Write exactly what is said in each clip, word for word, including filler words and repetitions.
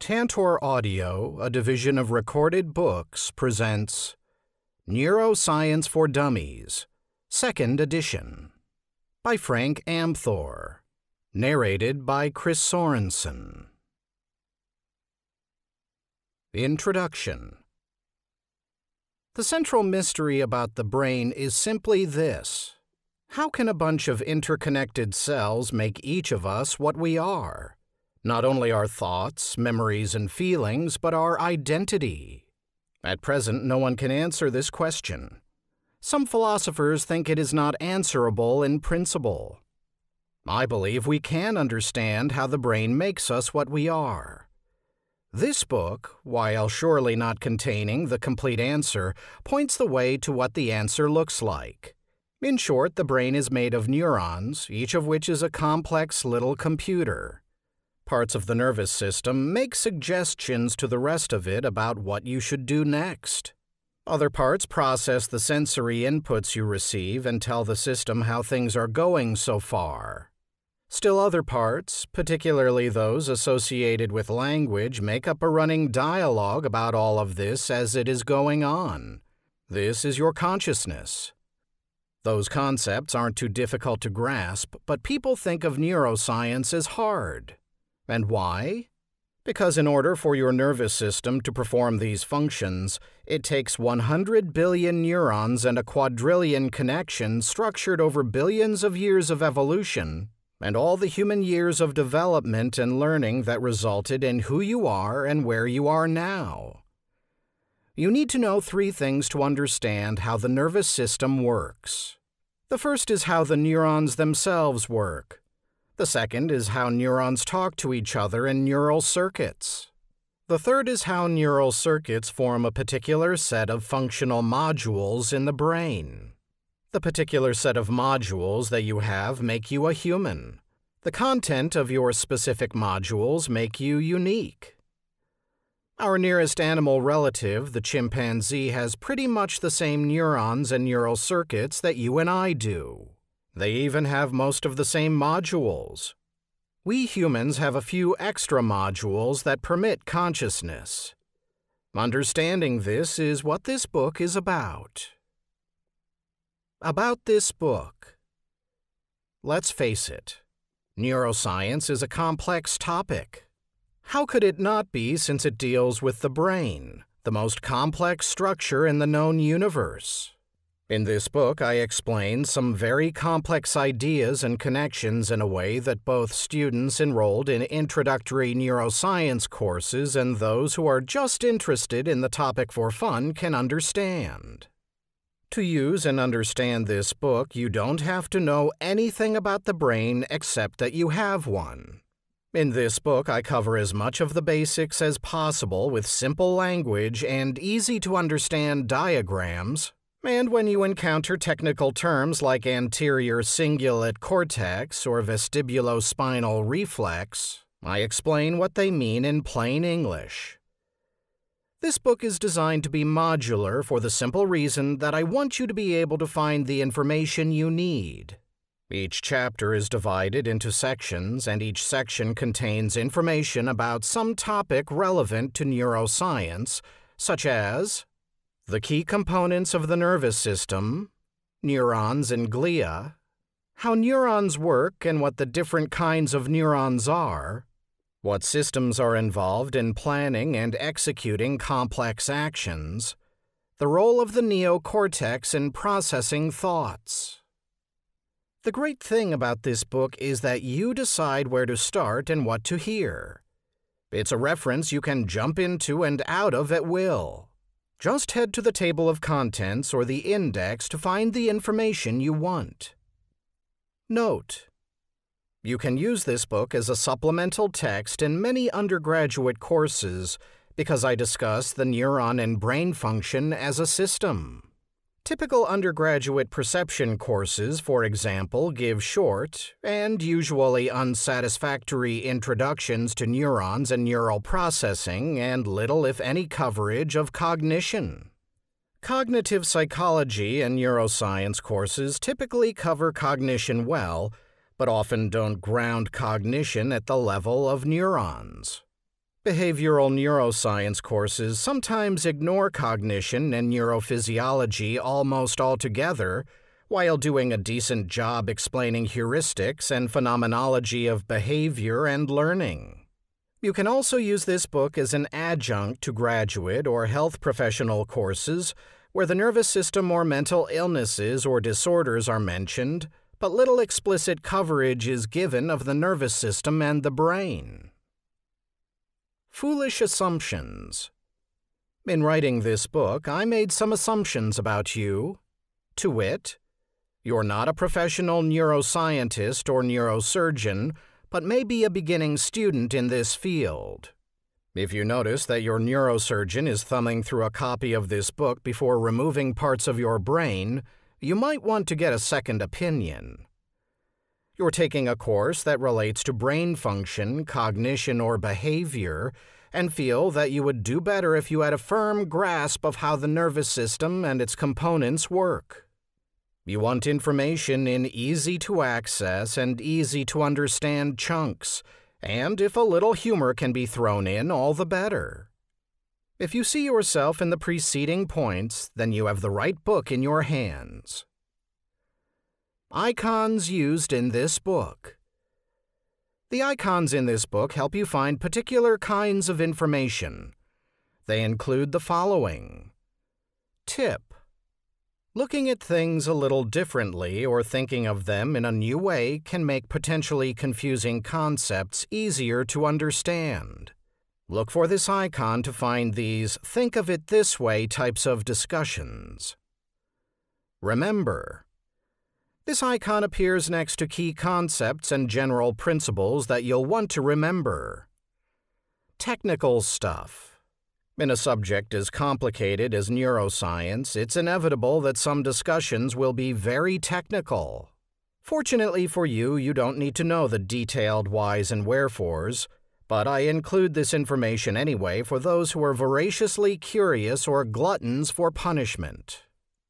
Tantor Audio, a division of Recorded Books, presents Neuroscience for Dummies, Second Edition, by Frank Amthor, narrated by Chris Sorensen. Introduction. The central mystery about the brain is simply this: how can a bunch of interconnected cells make each of us what we are? Not only our thoughts, memories, and feelings, but our identity. At present, no one can answer this question. Some philosophers think it is not answerable in principle. I believe we can understand how the brain makes us what we are. This book, while surely not containing the complete answer, points the way to what the answer looks like. In short, the brain is made of neurons, each of which is a complex little computer. Parts of the nervous system make suggestions to the rest of it about what you should do next. Other parts process the sensory inputs you receive and tell the system how things are going so far. Still other parts, particularly those associated with language, make up a running dialogue about all of this as it is going on. This is your consciousness. Those concepts aren't too difficult to grasp, but people think of neuroscience as hard. And why? Because in order for your nervous system to perform these functions, it takes one hundred billion neurons and a quadrillion connections structured over billions of years of evolution, and all the human years of development and learning that resulted in who you are and where you are now. You need to know three things to understand how the nervous system works. The first is how the neurons themselves work. The second is how neurons talk to each other in neural circuits. The third is how neural circuits form a particular set of functional modules in the brain. The particular set of modules that you have make you a human. The content of your specific modules make you unique. Our nearest animal relative, the chimpanzee, has pretty much the same neurons and neural circuits that you and I do. They even have most of the same modules. We humans have a few extra modules that permit consciousness. Understanding this is what this book is about. About this book. Let's face it, neuroscience is a complex topic. How could it not be, since it deals with the brain, the most complex structure in the known universe? In this book, I explain some very complex ideas and connections in a way that both students enrolled in introductory neuroscience courses and those who are just interested in the topic for fun can understand. To use and understand this book, you don't have to know anything about the brain except that you have one. In this book, I cover as much of the basics as possible with simple language and easy-to-understand diagrams. And when you encounter technical terms like anterior cingulate cortex or vestibulospinal reflex, I explain what they mean in plain English. This book is designed to be modular for the simple reason that I want you to be able to find the information you need. Each chapter is divided into sections, and each section contains information about some topic relevant to neuroscience, such as the key components of the nervous system, neurons and glia, how neurons work and what the different kinds of neurons are, what systems are involved in planning and executing complex actions, the role of the neocortex in processing thoughts. The great thing about this book is that you decide where to start and what to hear. It's a reference you can jump into and out of at will. Just head to the table of contents or the index to find the information you want. Note: you can use this book as a supplemental text in many undergraduate courses because I discuss the neuron and brain function as a system. Typical undergraduate perception courses, for example, give short and usually unsatisfactory introductions to neurons and neural processing and little, if any, coverage of cognition. Cognitive psychology and neuroscience courses typically cover cognition well, but often don't ground cognition at the level of neurons. Behavioral neuroscience courses sometimes ignore cognition and neurophysiology almost altogether, while doing a decent job explaining heuristics and phenomenology of behavior and learning. You can also use this book as an adjunct to graduate or health professional courses where the nervous system or mental illnesses or disorders are mentioned, but little explicit coverage is given of the nervous system and the brain. Foolish assumptions. In writing this book, I made some assumptions about you. To wit, you're not a professional neuroscientist or neurosurgeon, but may be a beginning student in this field. If you notice that your neurosurgeon is thumbing through a copy of this book before removing parts of your brain, you might want to get a second opinion. You're taking a course that relates to brain function, cognition, or behavior, and feel that you would do better if you had a firm grasp of how the nervous system and its components work. You want information in easy-to-access and easy-to-understand chunks, and if a little humor can be thrown in, all the better. If you see yourself in the preceding points, then you have the right book in your hands. Icons used in this book. The icons in this book help you find particular kinds of information. They include the following. Tip. Looking at things a little differently or thinking of them in a new way can make potentially confusing concepts easier to understand. Look for this icon to find these think of it this way types of discussions. Remember. This icon appears next to key concepts and general principles that you'll want to remember. Technical stuff. In a subject as complicated as neuroscience, it's inevitable that some discussions will be very technical. Fortunately for you, you don't need to know the detailed whys and wherefores, but I include this information anyway for those who are voraciously curious or gluttons for punishment.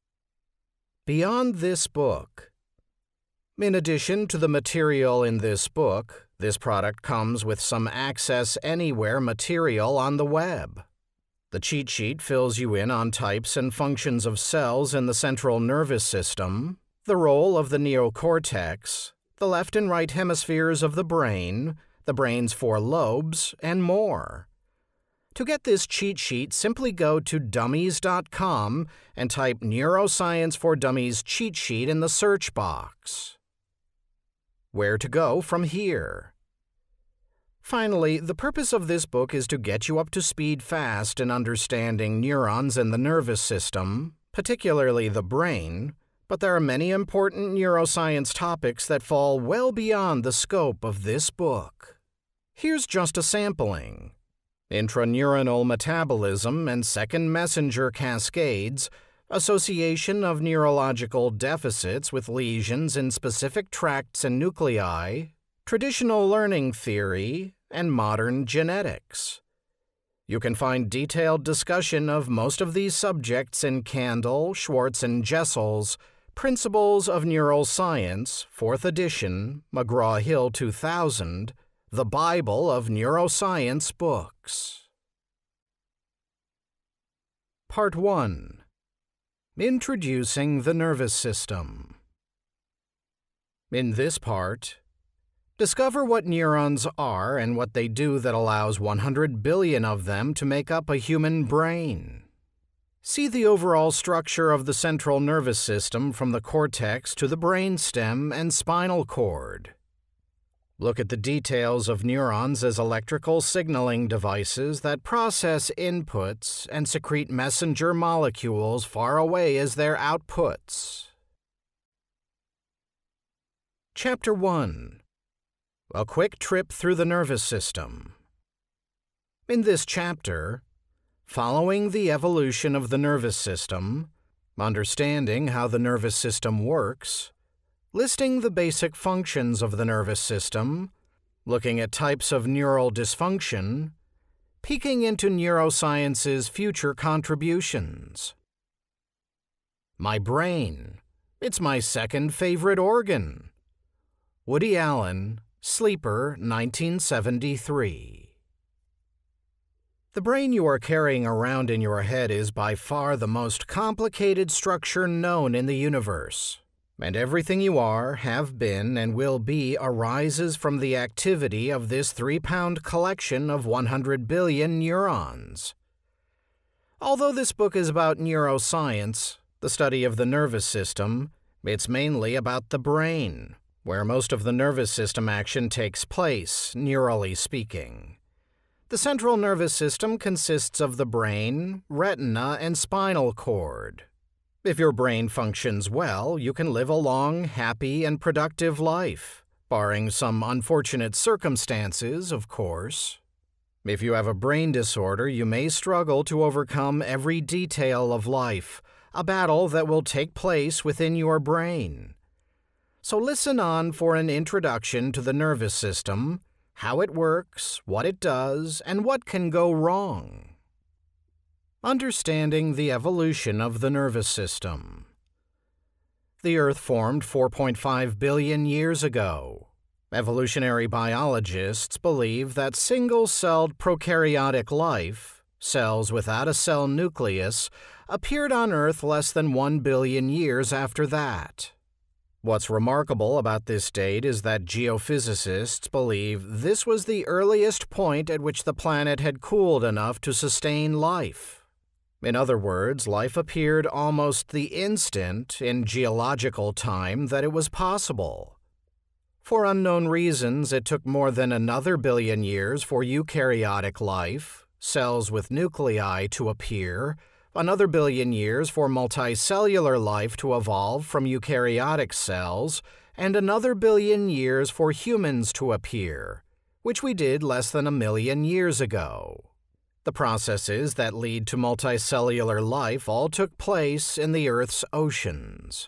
Beyond this book. In addition to the material in this book, this product comes with some Access Anywhere material on the web. The cheat sheet fills you in on types and functions of cells in the central nervous system, the role of the neocortex, the left and right hemispheres of the brain, the brain's four lobes, and more. To get this cheat sheet, simply go to dummies dot com and type Neuroscience for Dummies cheat sheet in the search box. Where to go from here? Finally, the purpose of this book is to get you up to speed fast in understanding neurons and the nervous system, particularly the brain, but there are many important neuroscience topics that fall well beyond the scope of this book. Here's just a sampling. Intraneuronal metabolism and second messenger cascades, association of neurological deficits with lesions in specific tracts and nuclei, traditional learning theory, and modern genetics. You can find detailed discussion of most of these subjects in Candle, Schwartz, and Jessel's Principles of Neuroscience, fourth edition, McGraw-Hill two thousand, The Bible of Neuroscience Books. Part one. Introducing the Nervous System. In this part, discover what neurons are and what they do that allows one hundred billion of them to make up a human brain. See the overall structure of the central nervous system from the cortex to the brainstem and spinal cord. Look at the details of neurons as electrical signaling devices that process inputs and secrete messenger molecules far away as their outputs. Chapter one. A quick trip through the nervous system. In this chapter, following the evolution of the nervous system, understanding how the nervous system works, listing the basic functions of the nervous system, looking at types of neural dysfunction, peeking into neuroscience's future contributions. My brain. It's my second favorite organ. Woody Allen, Sleeper, nineteen seventy-three. The brain you are carrying around in your head is by far the most complicated structure known in the universe, and everything you are, have been, and will be arises from the activity of this three-pound collection of one hundred billion neurons. Although this book is about neuroscience, the study of the nervous system, it's mainly about the brain, where most of the nervous system action takes place, neurally speaking. The central nervous system consists of the brain, retina, and spinal cord. If your brain functions well, you can live a long, happy, and productive life, barring some unfortunate circumstances, of course. If you have a brain disorder, you may struggle to overcome every detail of life, a battle that will take place within your brain. So listen on for an introduction to the nervous system, how it works, what it does, and what can go wrong. Understanding the evolution of the nervous system. The Earth formed four point five billion years ago. Evolutionary biologists believe that single-celled prokaryotic life, cells without a cell nucleus, appeared on Earth less than one billion years after that. What's remarkable about this date is that geophysicists believe this was the earliest point at which the planet had cooled enough to sustain life. In other words, life appeared almost the instant, in geological time, that it was possible. For unknown reasons, it took more than another billion years for eukaryotic life, cells with nuclei, to appear, another billion years for multicellular life to evolve from eukaryotic cells, and another billion years for humans to appear, which we did less than a million years ago. The processes that lead to multicellular life all took place in the Earth's oceans.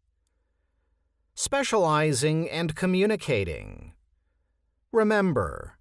Specializing and communicating. Remember,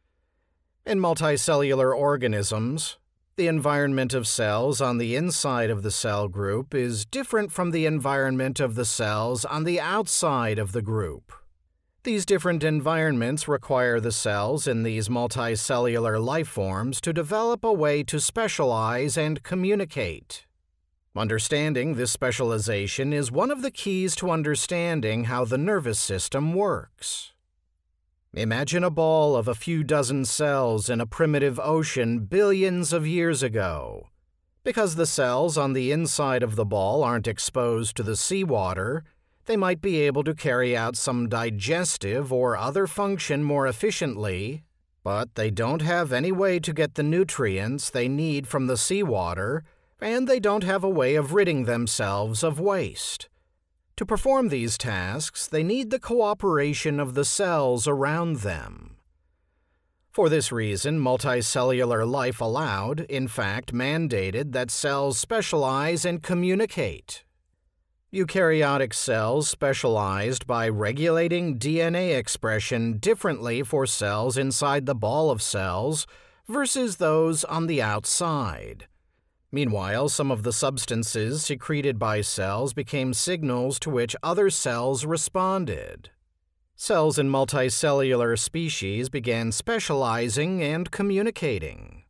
in multicellular organisms, the environment of cells on the inside of the cell group is different from the environment of the cells on the outside of the group. These different environments require the cells in these multicellular life forms to develop a way to specialize and communicate. Understanding this specialization is one of the keys to understanding how the nervous system works. Imagine a ball of a few dozen cells in a primitive ocean billions of years ago. Because the cells on the inside of the ball aren't exposed to the seawater, they might be able to carry out some digestive or other function more efficiently, but they don't have any way to get the nutrients they need from the seawater, and they don't have a way of ridding themselves of waste. To perform these tasks, they need the cooperation of the cells around them. For this reason, multicellular life allowed, in fact mandated, that cells specialize and communicate. Eukaryotic cells specialized by regulating D N A expression differently for cells inside the ball of cells versus those on the outside. Meanwhile, some of the substances secreted by cells became signals to which other cells responded. Cells in multicellular species began specializing and communicating.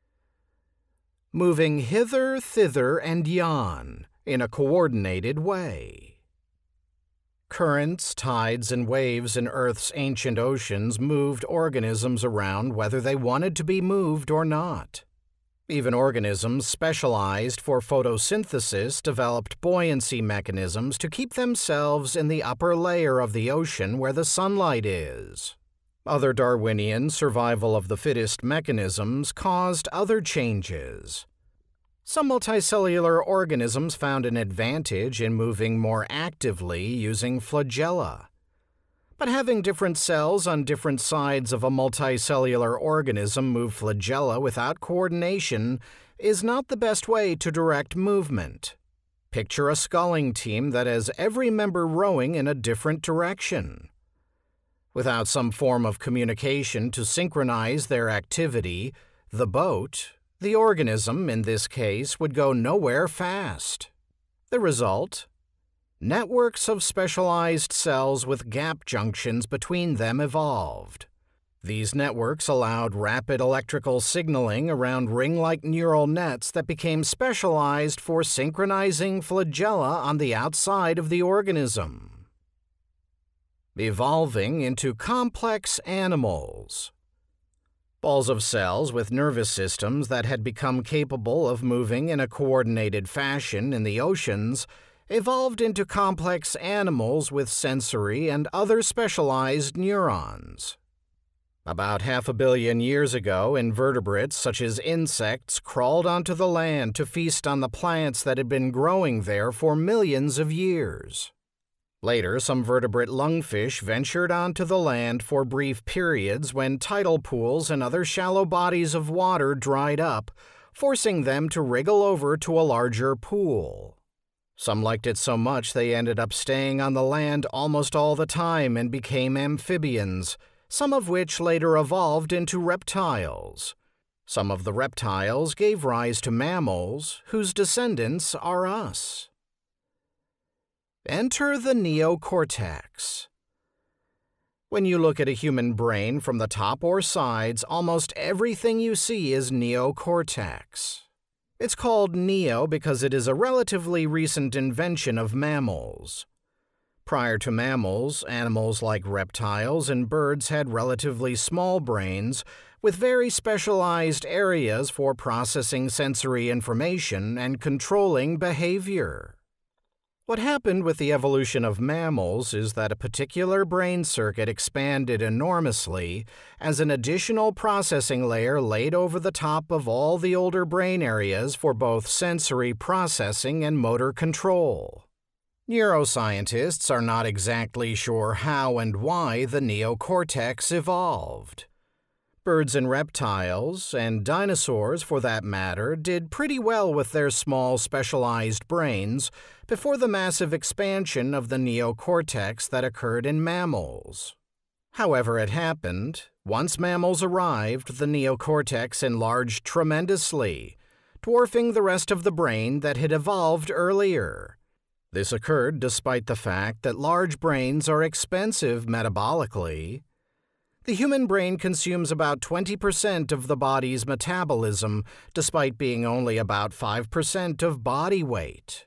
Moving hither, thither, and yon in a coordinated way. Currents, tides, and waves in Earth's ancient oceans moved organisms around whether they wanted to be moved or not. Even organisms specialized for photosynthesis developed buoyancy mechanisms to keep themselves in the upper layer of the ocean where the sunlight is. Other Darwinian survival of the fittest mechanisms caused other changes. Some multicellular organisms found an advantage in moving more actively using flagella. But having different cells on different sides of a multicellular organism move flagella without coordination is not the best way to direct movement. Picture a sculling team that has every member rowing in a different direction. Without some form of communication to synchronize their activity, the boat, the organism in this case, would go nowhere fast. The result? Networks of specialized cells with gap junctions between them evolved. These networks allowed rapid electrical signaling around ring-like neural nets that became specialized for synchronizing flagella on the outside of the organism, evolving into complex animals. Balls of cells with nervous systems that had become capable of moving in a coordinated fashion in the oceans evolved into complex animals with sensory and other specialized neurons. About half a billion years ago, invertebrates such as insects crawled onto the land to feast on the plants that had been growing there for millions of years. Later, some vertebrate lungfish ventured onto the land for brief periods when tidal pools and other shallow bodies of water dried up, forcing them to wriggle over to a larger pool. Some liked it so much they ended up staying on the land almost all the time and became amphibians, some of which later evolved into reptiles. Some of the reptiles gave rise to mammals, whose descendants are us. Enter the neocortex. When you look at a human brain from the top or sides, almost everything you see is neocortex. It's called neo because it is a relatively recent invention of mammals. Prior to mammals, animals like reptiles and birds had relatively small brains with very specialized areas for processing sensory information and controlling behavior. What happened with the evolution of mammals is that a particular brain circuit expanded enormously as an additional processing layer laid over the top of all the older brain areas for both sensory processing and motor control. Neuroscientists are not exactly sure how and why the neocortex evolved. Birds and reptiles, and dinosaurs for that matter, did pretty well with their small specialized brains before the massive expansion of the neocortex that occurred in mammals. However it happened, once mammals arrived, the neocortex enlarged tremendously, dwarfing the rest of the brain that had evolved earlier. This occurred despite the fact that large brains are expensive metabolically. The human brain consumes about twenty percent of the body's metabolism, despite being only about five percent of body weight.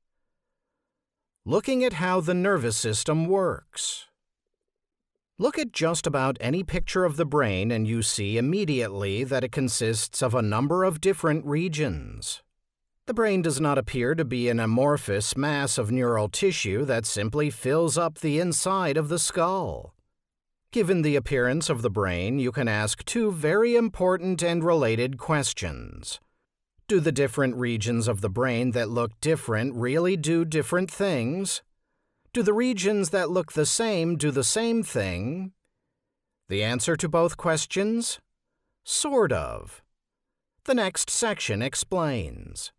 Looking at how the nervous system works. Look at just about any picture of the brain and you see immediately that it consists of a number of different regions. The brain does not appear to be an amorphous mass of neural tissue that simply fills up the inside of the skull. Given the appearance of the brain, you can ask two very important and related questions. Do the different regions of the brain that look different really do different things? Do the regions that look the same do the same thing? The answer to both questions? Sort of. The next section explains.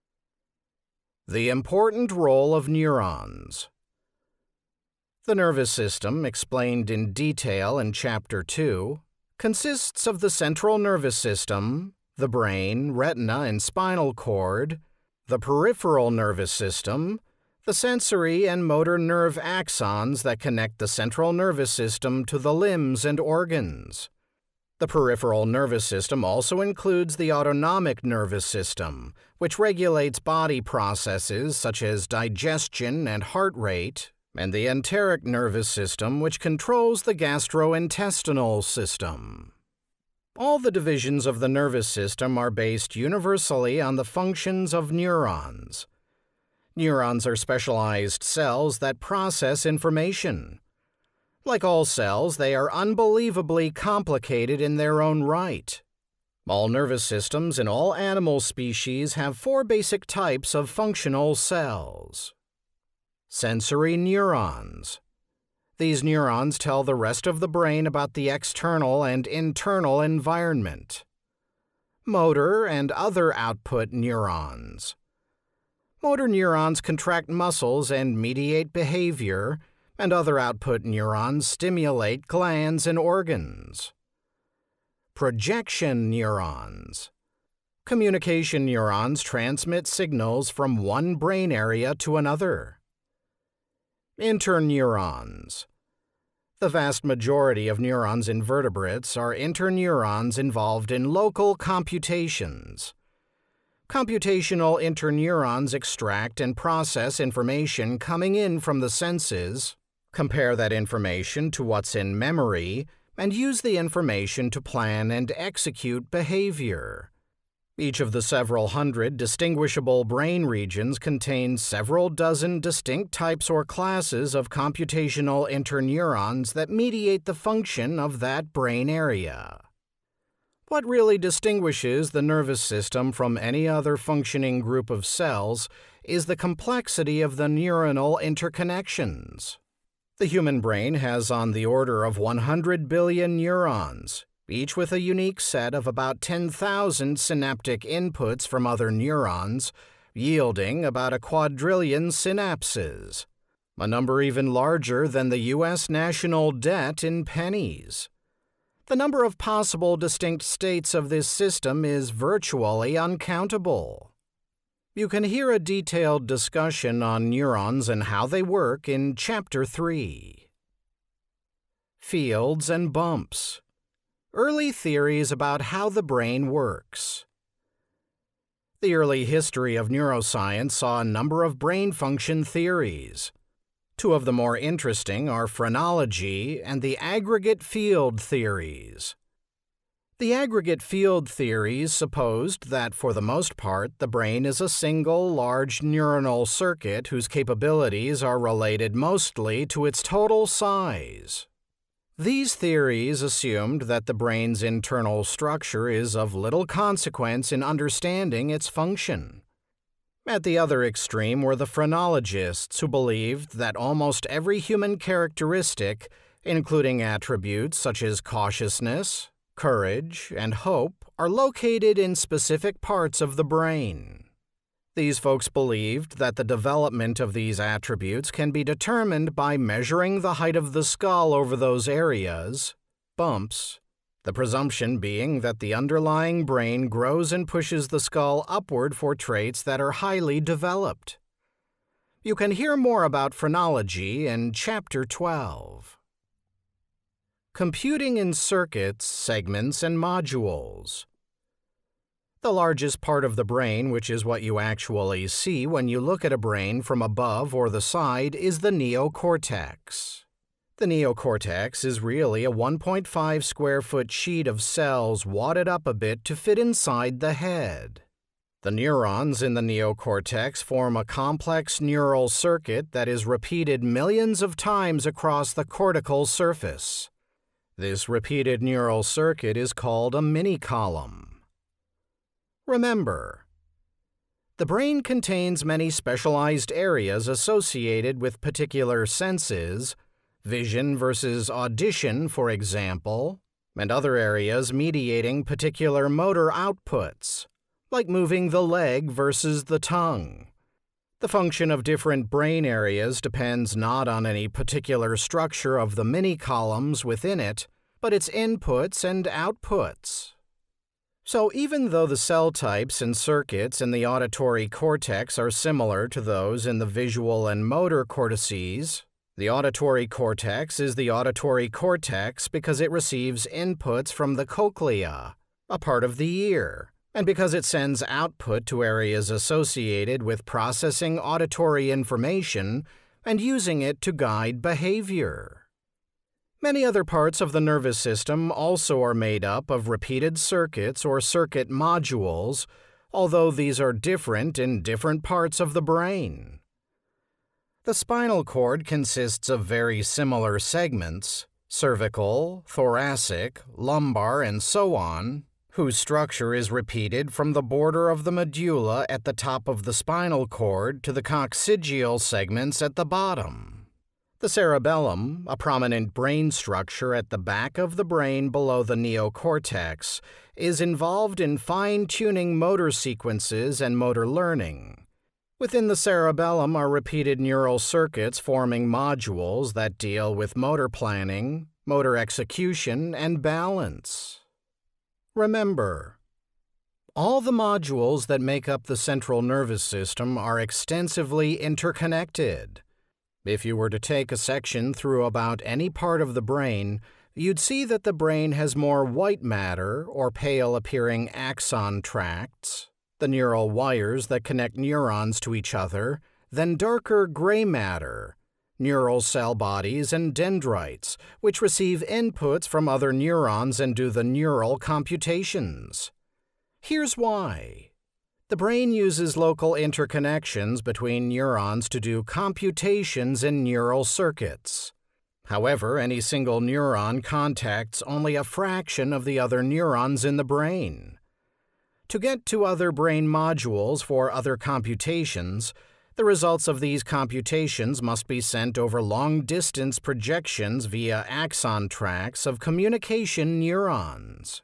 The important role of neurons. The nervous system, explained in detail in Chapter two, consists of the central nervous system, the brain, retina, and spinal cord, the peripheral nervous system, the sensory and motor nerve axons that connect the central nervous system to the limbs and organs. The peripheral nervous system also includes the autonomic nervous system, which regulates body processes such as digestion and heart rate, and the enteric nervous system, which controls the gastrointestinal system. All the divisions of the nervous system are based universally on the functions of neurons. Neurons are specialized cells that process information. Like all cells, they are unbelievably complicated in their own right. All nervous systems in all animal species have four basic types of functional cells. Sensory neurons. These neurons tell the rest of the brain about the external and internal environment. Motor and other output neurons. Motor neurons contract muscles and mediate behavior, and other output neurons stimulate glands and organs. Projection neurons. Communication neurons transmit signals from one brain area to another. Interneurons. The vast majority of neurons in vertebrates are interneurons involved in local computations. Computational interneurons extract and process information coming in from the senses, compare that information to what's in memory, and use the information to plan and execute behavior. Each of the several hundred distinguishable brain regions contains several dozen distinct types or classes of computational interneurons that mediate the function of that brain area. What really distinguishes the nervous system from any other functioning group of cells is the complexity of the neuronal interconnections. The human brain has on the order of one hundred billion neurons, each with a unique set of about ten thousand synaptic inputs from other neurons, yielding about a quadrillion synapses, a number even larger than the U S national debt in pennies. The number of possible distinct states of this system is virtually uncountable. You can hear a detailed discussion on neurons and how they work in Chapter three. Fields and bumps. Early theories about how the brain works. The early history of neuroscience saw a number of brain function theories. Two of the more interesting are phrenology and the aggregate field theories. The aggregate field theories supposed that, for the most part, the brain is a single large neuronal circuit whose capabilities are related mostly to its total size. These theories assumed that the brain's internal structure is of little consequence in understanding its function. At the other extreme were the phrenologists who believed that almost every human characteristic, including attributes such as cautiousness, courage, and hope, are located in specific parts of the brain. These folks believed that the development of these attributes can be determined by measuring the height of the skull over those areas, bumps, the presumption being that the underlying brain grows and pushes the skull upward for traits that are highly developed. You can hear more about phrenology in Chapter twelve. Computing in circuits, segments, and modules. The largest part of the brain, which is what you actually see when you look at a brain from above or the side, is the neocortex. The neocortex is really a one point five square foot sheet of cells wadded up a bit to fit inside the head. The neurons in the neocortex form a complex neural circuit that is repeated millions of times across the cortical surface. This repeated neural circuit is called a mini-column. Remember, the brain contains many specialized areas associated with particular senses, vision versus audition, for example, and other areas mediating particular motor outputs, like moving the leg versus the tongue. The function of different brain areas depends not on any particular structure of the mini-columns within it, but its inputs and outputs. So even though the cell types and circuits in the auditory cortex are similar to those in the visual and motor cortices, the auditory cortex is the auditory cortex because it receives inputs from the cochlea, a part of the ear, and because it sends output to areas associated with processing auditory information and using it to guide behavior. Many other parts of the nervous system also are made up of repeated circuits or circuit modules, although these are different in different parts of the brain. The spinal cord consists of very similar segments, cervical, thoracic, lumbar, and so on, whose structure is repeated from the border of the medulla at the top of the spinal cord to the coccygeal segments at the bottom. The cerebellum, a prominent brain structure at the back of the brain below the neocortex, is involved in fine-tuning motor sequences and motor learning. Within the cerebellum are repeated neural circuits forming modules that deal with motor planning, motor execution, and balance. Remember, all the modules that make up the central nervous system are extensively interconnected. If you were to take a section through about any part of the brain, you'd see that the brain has more white matter or pale-appearing axon tracts, the neural wires that connect neurons to each other, than darker gray matter, neural cell bodies and dendrites, which receive inputs from other neurons and do the neural computations. Here's why. The brain uses local interconnections between neurons to do computations in neural circuits. However, any single neuron contacts only a fraction of the other neurons in the brain. To get to other brain modules for other computations, the results of these computations must be sent over long-distance projections via axon tracts of communication neurons.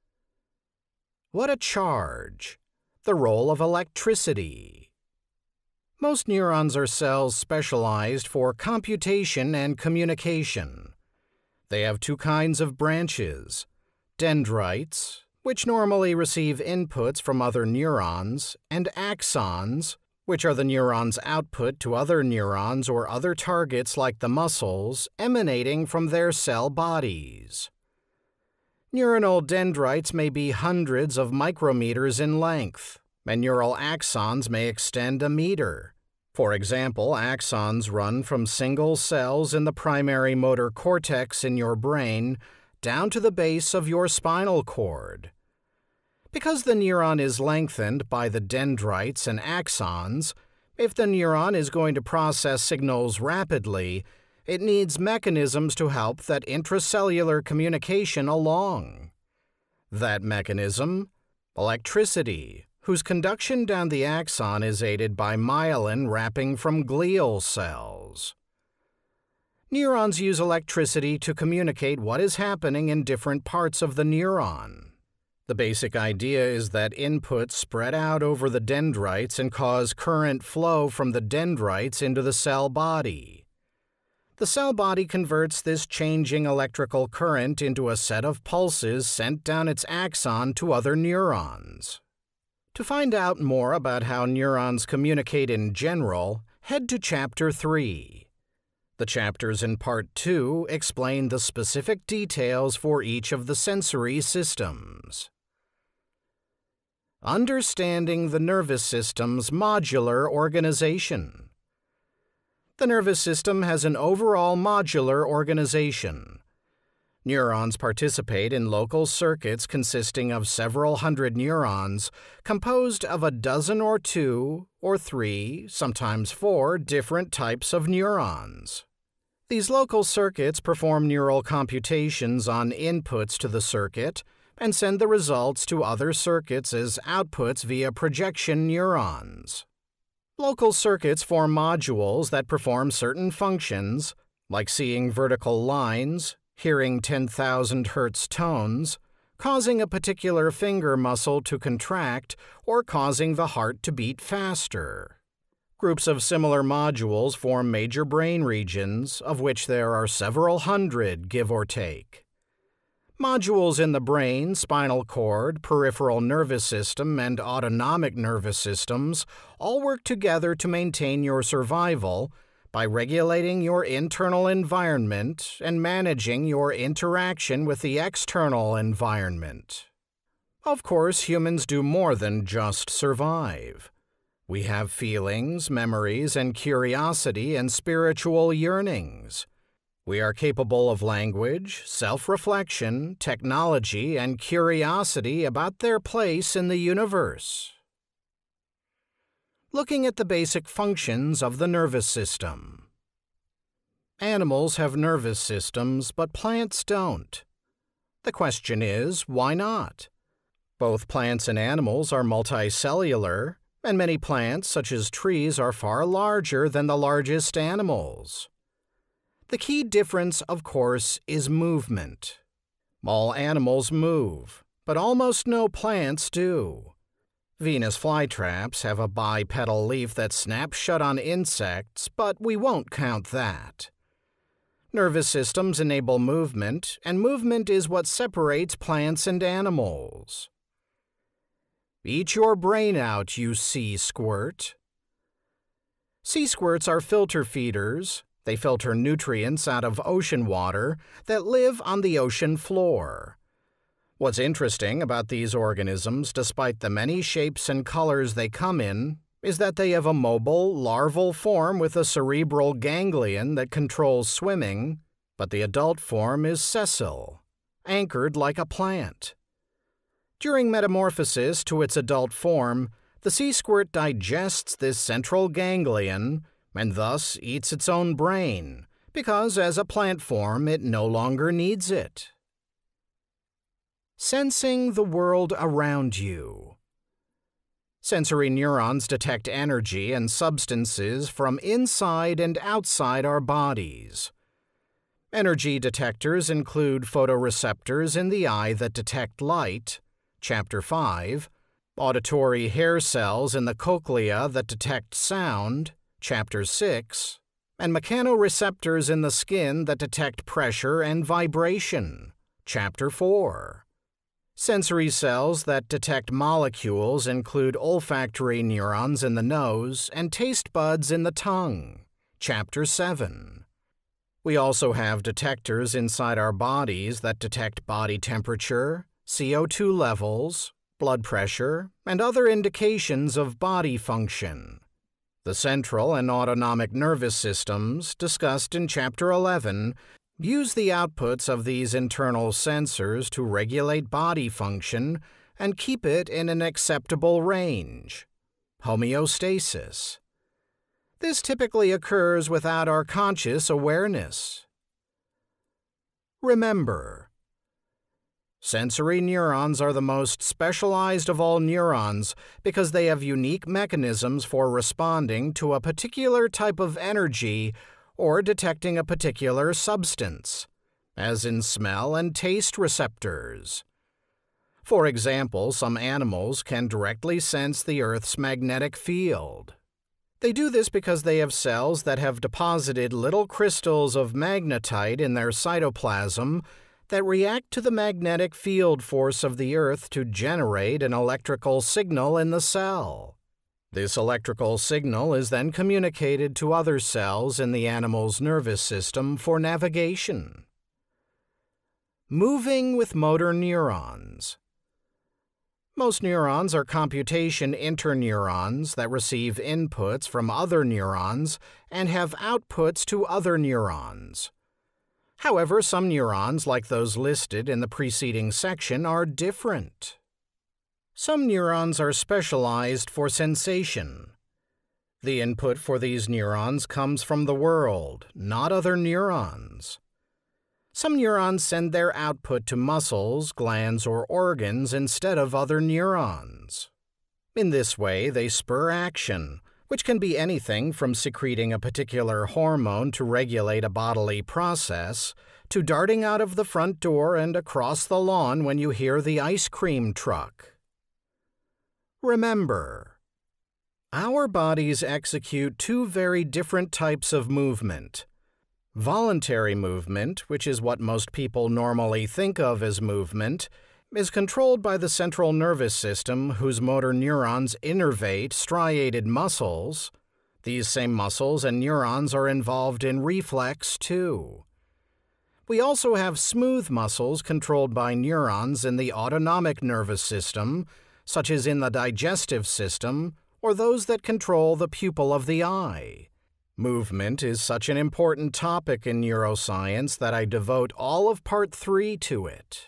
What a charge! The role of electricity. Most neurons are cells specialized for computation and communication. They have two kinds of branches: dendrites, which normally receive inputs from other neurons, and axons, which are the neuron's output to other neurons or other targets like the muscles, emanating from their cell bodies. Neuronal dendrites may be hundreds of micrometers in length, and neural axons may extend a meter. For example, axons run from single cells in the primary motor cortex in your brain down to the base of your spinal cord. Because the neuron is lengthened by the dendrites and axons, if the neuron is going to process signals rapidly, it needs mechanisms to help that intracellular communication along. That mechanism? Electricity, whose conduction down the axon is aided by myelin wrapping from glial cells. Neurons use electricity to communicate what is happening in different parts of the neuron. The basic idea is that inputs spread out over the dendrites and cause current flow from the dendrites into the cell body. The cell body converts this changing electrical current into a set of pulses sent down its axon to other neurons. To find out more about how neurons communicate in general, head to Chapter three. The chapters in Part two explain the specific details for each of the sensory systems. Understanding the nervous system's modular organization. The nervous system has an overall modular organization. Neurons participate in local circuits consisting of several hundred neurons, composed of a dozen or two, or three, sometimes four, different types of neurons. These local circuits perform neural computations on inputs to the circuit and send the results to other circuits as outputs via projection neurons. Local circuits form modules that perform certain functions, like seeing vertical lines, hearing ten thousand hertz tones, causing a particular finger muscle to contract, or causing the heart to beat faster. Groups of similar modules form major brain regions, of which there are several hundred, give or take. Modules in the brain, spinal cord, peripheral nervous system, and autonomic nervous systems all work together to maintain your survival by regulating your internal environment and managing your interaction with the external environment. Of course, humans do more than just survive. We have feelings, memories, and curiosity and spiritual yearnings. We are capable of language, self-reflection, technology, and curiosity about their place in the universe. Looking at the basic functions of the nervous system. Animals have nervous systems, but plants don't. The question is, why not? Both plants and animals are multicellular, and many plants, such as trees, are far larger than the largest animals. The key difference, of course, is movement. All animals move, but almost no plants do. Venus flytraps have a bipedal leaf that snaps shut on insects, but we won't count that. Nervous systems enable movement, and movement is what separates plants and animals. Eat your brain out, you sea squirt. Sea squirts are filter feeders, They filter nutrients out of ocean water that live on the ocean floor. What's interesting about these organisms, despite the many shapes and colors they come in, is that they have a mobile, larval form with a cerebral ganglion that controls swimming, but the adult form is sessile, anchored like a plant. During metamorphosis to its adult form, the sea squirt digests this central ganglion and thus eats its own brain, because as a plant form it no longer needs it. Sensing the world around you. Sensory neurons detect energy and substances from inside and outside our bodies. Energy detectors include photoreceptors in the eye that detect light, Chapter five, auditory hair cells in the cochlea that detect sound, Chapter six, and mechanoreceptors in the skin that detect pressure and vibration, Chapter four. Sensory cells that detect molecules include olfactory neurons in the nose and taste buds in the tongue, Chapter seven. We also have detectors inside our bodies that detect body temperature, C O two levels, blood pressure, and other indications of body function. The central and autonomic nervous systems, discussed in Chapter eleven, use the outputs of these internal sensors to regulate body function and keep it in an acceptable range, homeostasis. This typically occurs without our conscious awareness. Remember, sensory neurons are the most specialized of all neurons because they have unique mechanisms for responding to a particular type of energy or detecting a particular substance, as in smell and taste receptors. For example, some animals can directly sense the Earth's magnetic field. They do this because they have cells that have deposited little crystals of magnetite in their cytoplasm that react to the magnetic field force of the Earth to generate an electrical signal in the cell. This electrical signal is then communicated to other cells in the animal's nervous system for navigation. Moving with motor neurons. Most neurons are computation interneurons that receive inputs from other neurons and have outputs to other neurons. However, some neurons, like those listed in the preceding section, are different. Some neurons are specialized for sensation. The input for these neurons comes from the world, not other neurons. Some neurons send their output to muscles, glands, or organs instead of other neurons. In this way, they spur action, which can be anything from secreting a particular hormone to regulate a bodily process, to darting out of the front door and across the lawn when you hear the ice cream truck. Remember, our bodies execute two very different types of movement. Voluntary movement, which is what most people normally think of as movement, is controlled by the central nervous system whose motor neurons innervate striated muscles. These same muscles and neurons are involved in reflex, too. We also have smooth muscles controlled by neurons in the autonomic nervous system, such as in the digestive system, or those that control the pupil of the eye. Movement is such an important topic in neuroscience that I devote all of Part three to it.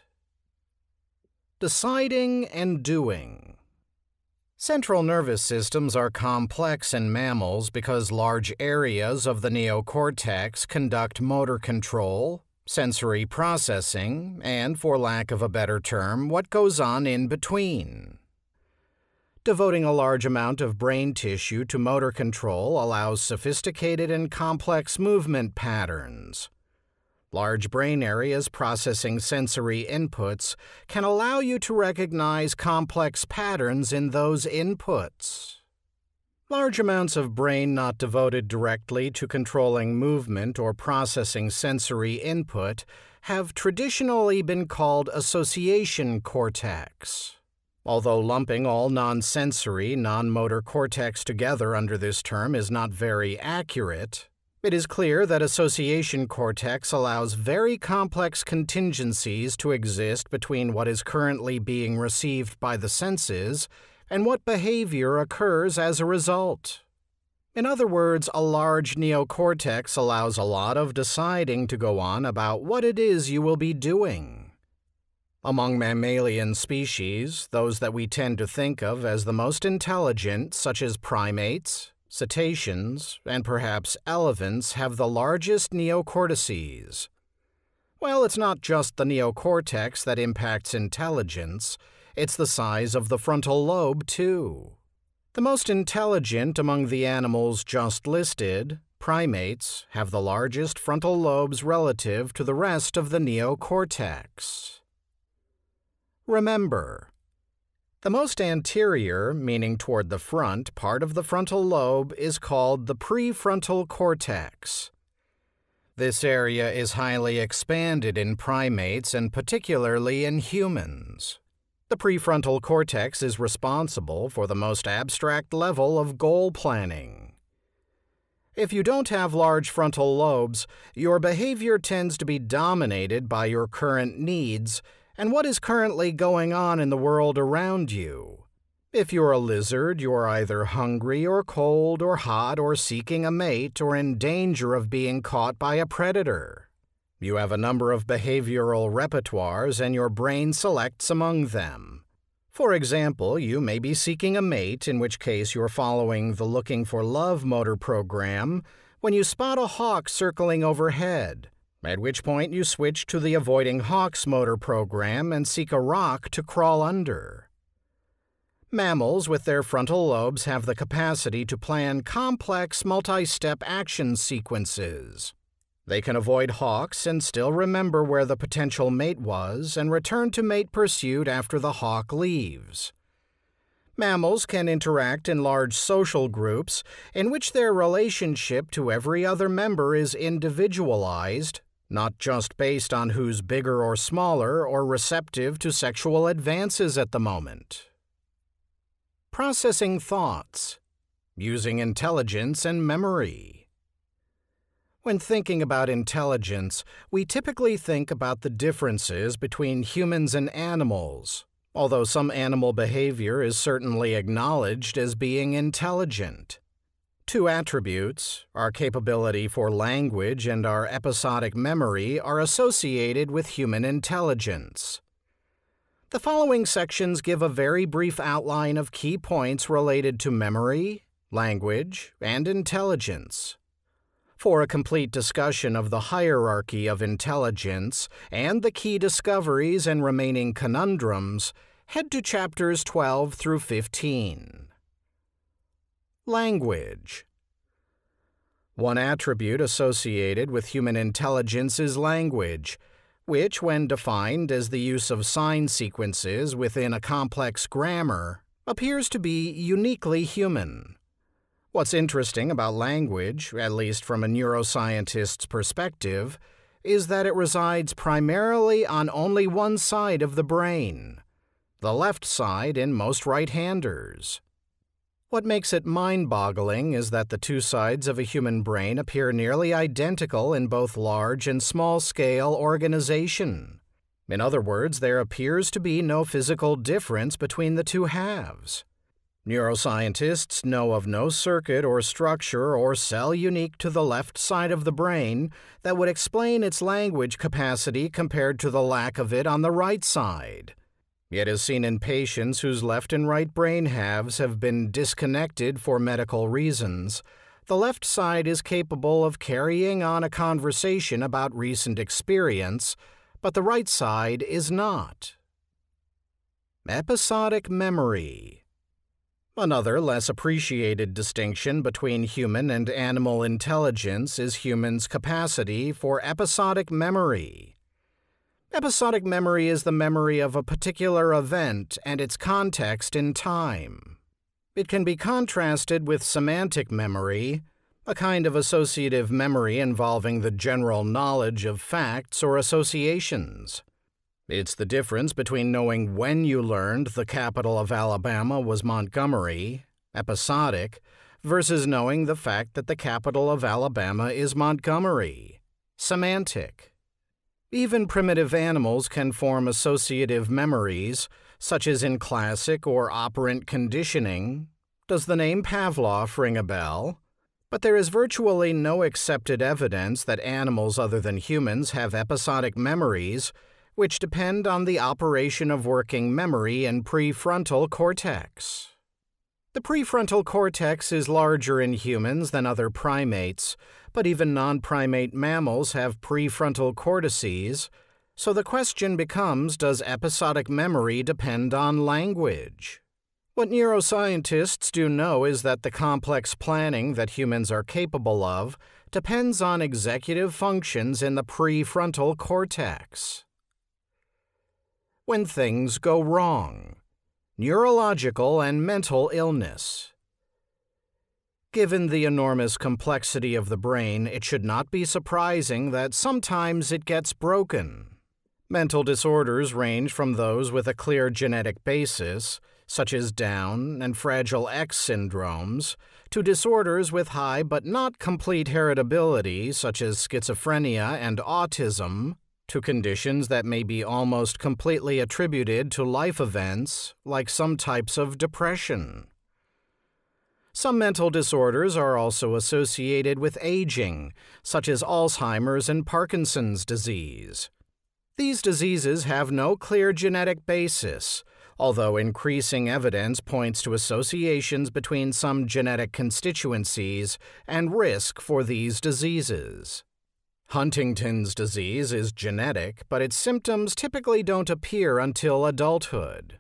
Deciding and doing. Central nervous systems are complex in mammals because large areas of the neocortex conduct motor control, sensory processing, and, for lack of a better term, what goes on in between. Devoting a large amount of brain tissue to motor control allows sophisticated and complex movement patterns. Large brain areas processing sensory inputs can allow you to recognize complex patterns in those inputs. Large amounts of brain not devoted directly to controlling movement or processing sensory input have traditionally been called association cortex. Although lumping all non-sensory, non-motor cortex together under this term is not very accurate, It is clear that association cortex allows very complex contingencies to exist between what is currently being received by the senses and what behavior occurs as a result. In other words, a large neocortex allows a lot of deciding to go on about what it is you will be doing. Among mammalian species, those that we tend to think of as the most intelligent, such as primates, cetaceans, and perhaps elephants, have the largest neocortices. Well, it's not just the neocortex that impacts intelligence, it's the size of the frontal lobe, too. The most intelligent among the animals just listed, primates, have the largest frontal lobes relative to the rest of the neocortex. Remember, the most anterior, meaning toward the front, part of the frontal lobe is called the prefrontal cortex. This area is highly expanded in primates and particularly in humans. The prefrontal cortex is responsible for the most abstract level of goal planning. If you don't have large frontal lobes, your behavior tends to be dominated by your current needs and what is currently going on in the world around you. If you're a lizard, you're either hungry or cold or hot or seeking a mate or in danger of being caught by a predator. You have a number of behavioral repertoires and your brain selects among them. For example, you may be seeking a mate, in which case you're following the looking for love motor program, when you spot a hawk circling overhead, at which point you switch to the avoiding hawks motor program and seek a rock to crawl under. Mammals with their frontal lobes have the capacity to plan complex multi-step action sequences. They can avoid hawks and still remember where the potential mate was and return to mate pursuit after the hawk leaves. Mammals can interact in large social groups in which their relationship to every other member is individualized, not just based on who's bigger or smaller or receptive to sexual advances at the moment. Processing thoughts, using intelligence and memory. When thinking about intelligence, we typically think about the differences between humans and animals, although some animal behavior is certainly acknowledged as being intelligent. Two attributes, our capability for language and our episodic memory, are associated with human intelligence. The following sections give a very brief outline of key points related to memory, language, and intelligence. For a complete discussion of the hierarchy of intelligence and the key discoveries and remaining conundrums, head to chapters twelve through fifteen. Language. One attribute associated with human intelligence is language, which, when defined as the use of sign sequences within a complex grammar, appears to be uniquely human. What's interesting about language, at least from a neuroscientist's perspective, is that it resides primarily on only one side of the brain, the left side in most right-handers. What makes it mind-boggling is that the two sides of a human brain appear nearly identical in both large and small-scale organization. In other words, there appears to be no physical difference between the two halves. Neuroscientists know of no circuit or structure or cell unique to the left side of the brain that would explain its language capacity compared to the lack of it on the right side. Yet as seen in patients whose left and right brain halves have been disconnected for medical reasons, the left side is capable of carrying on a conversation about recent experience, but the right side is not. Episodic memory. Another less appreciated distinction between human and animal intelligence is humans' capacity for episodic memory. Episodic memory is the memory of a particular event and its context in time. It can be contrasted with semantic memory, a kind of associative memory involving the general knowledge of facts or associations. It's the difference between knowing when you learned the capital of Alabama was Montgomery, episodic, versus knowing the fact that the capital of Alabama is Montgomery. Semantic. Even primitive animals can form associative memories, such as in classic or operant conditioning. Does the name Pavlov ring a bell? But there is virtually no accepted evidence that animals other than humans have episodic memories, which depend on the operation of working memory in prefrontal cortex. The prefrontal cortex is larger in humans than other primates, but even non-primate mammals have prefrontal cortices, so the question becomes, does episodic memory depend on language? What neuroscientists do know is that the complex planning that humans are capable of depends on executive functions in the prefrontal cortex. When things go wrong. Neurological and mental illness. Given the enormous complexity of the brain, it should not be surprising that sometimes it gets broken. Mental disorders range from those with a clear genetic basis, such as Down and Fragile X syndromes, to disorders with high but not complete heritability, such as schizophrenia and autism, to conditions that may be almost completely attributed to life events, like some types of depression. Some mental disorders are also associated with aging, such as Alzheimer's and Parkinson's disease. These diseases have no clear genetic basis, although increasing evidence points to associations between some genetic constituencies and risk for these diseases. Huntington's disease is genetic, but its symptoms typically don't appear until adulthood.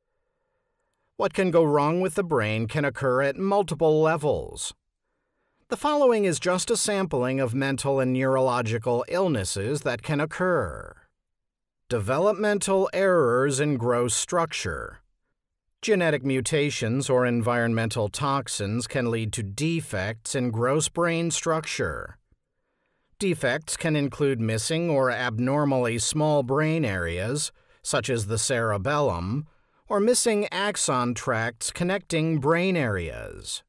What can go wrong with the brain can occur at multiple levels. The following is just a sampling of mental and neurological illnesses that can occur. Developmental errors in gross structure. Genetic mutations or environmental toxins can lead to defects in gross brain structure. Defects can include missing or abnormally small brain areas, such as the cerebellum, or missing axon tracts connecting brain areas.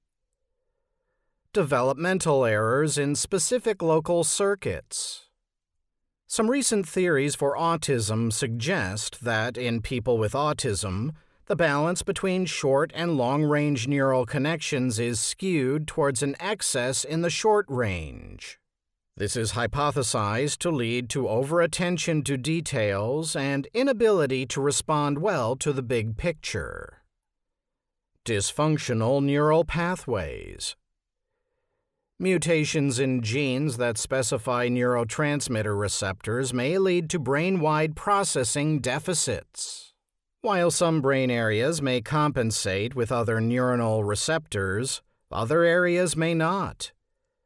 Developmental errors in specific local circuits. Some recent theories for autism suggest that in people with autism, the balance between short and long-range neural connections is skewed towards an excess in the short range. This is hypothesized to lead to overattention to details and inability to respond well to the big picture. Dysfunctional neural pathways. Mutations in genes that specify neurotransmitter receptors may lead to brain-wide processing deficits. While some brain areas may compensate with other neuronal receptors, other areas may not.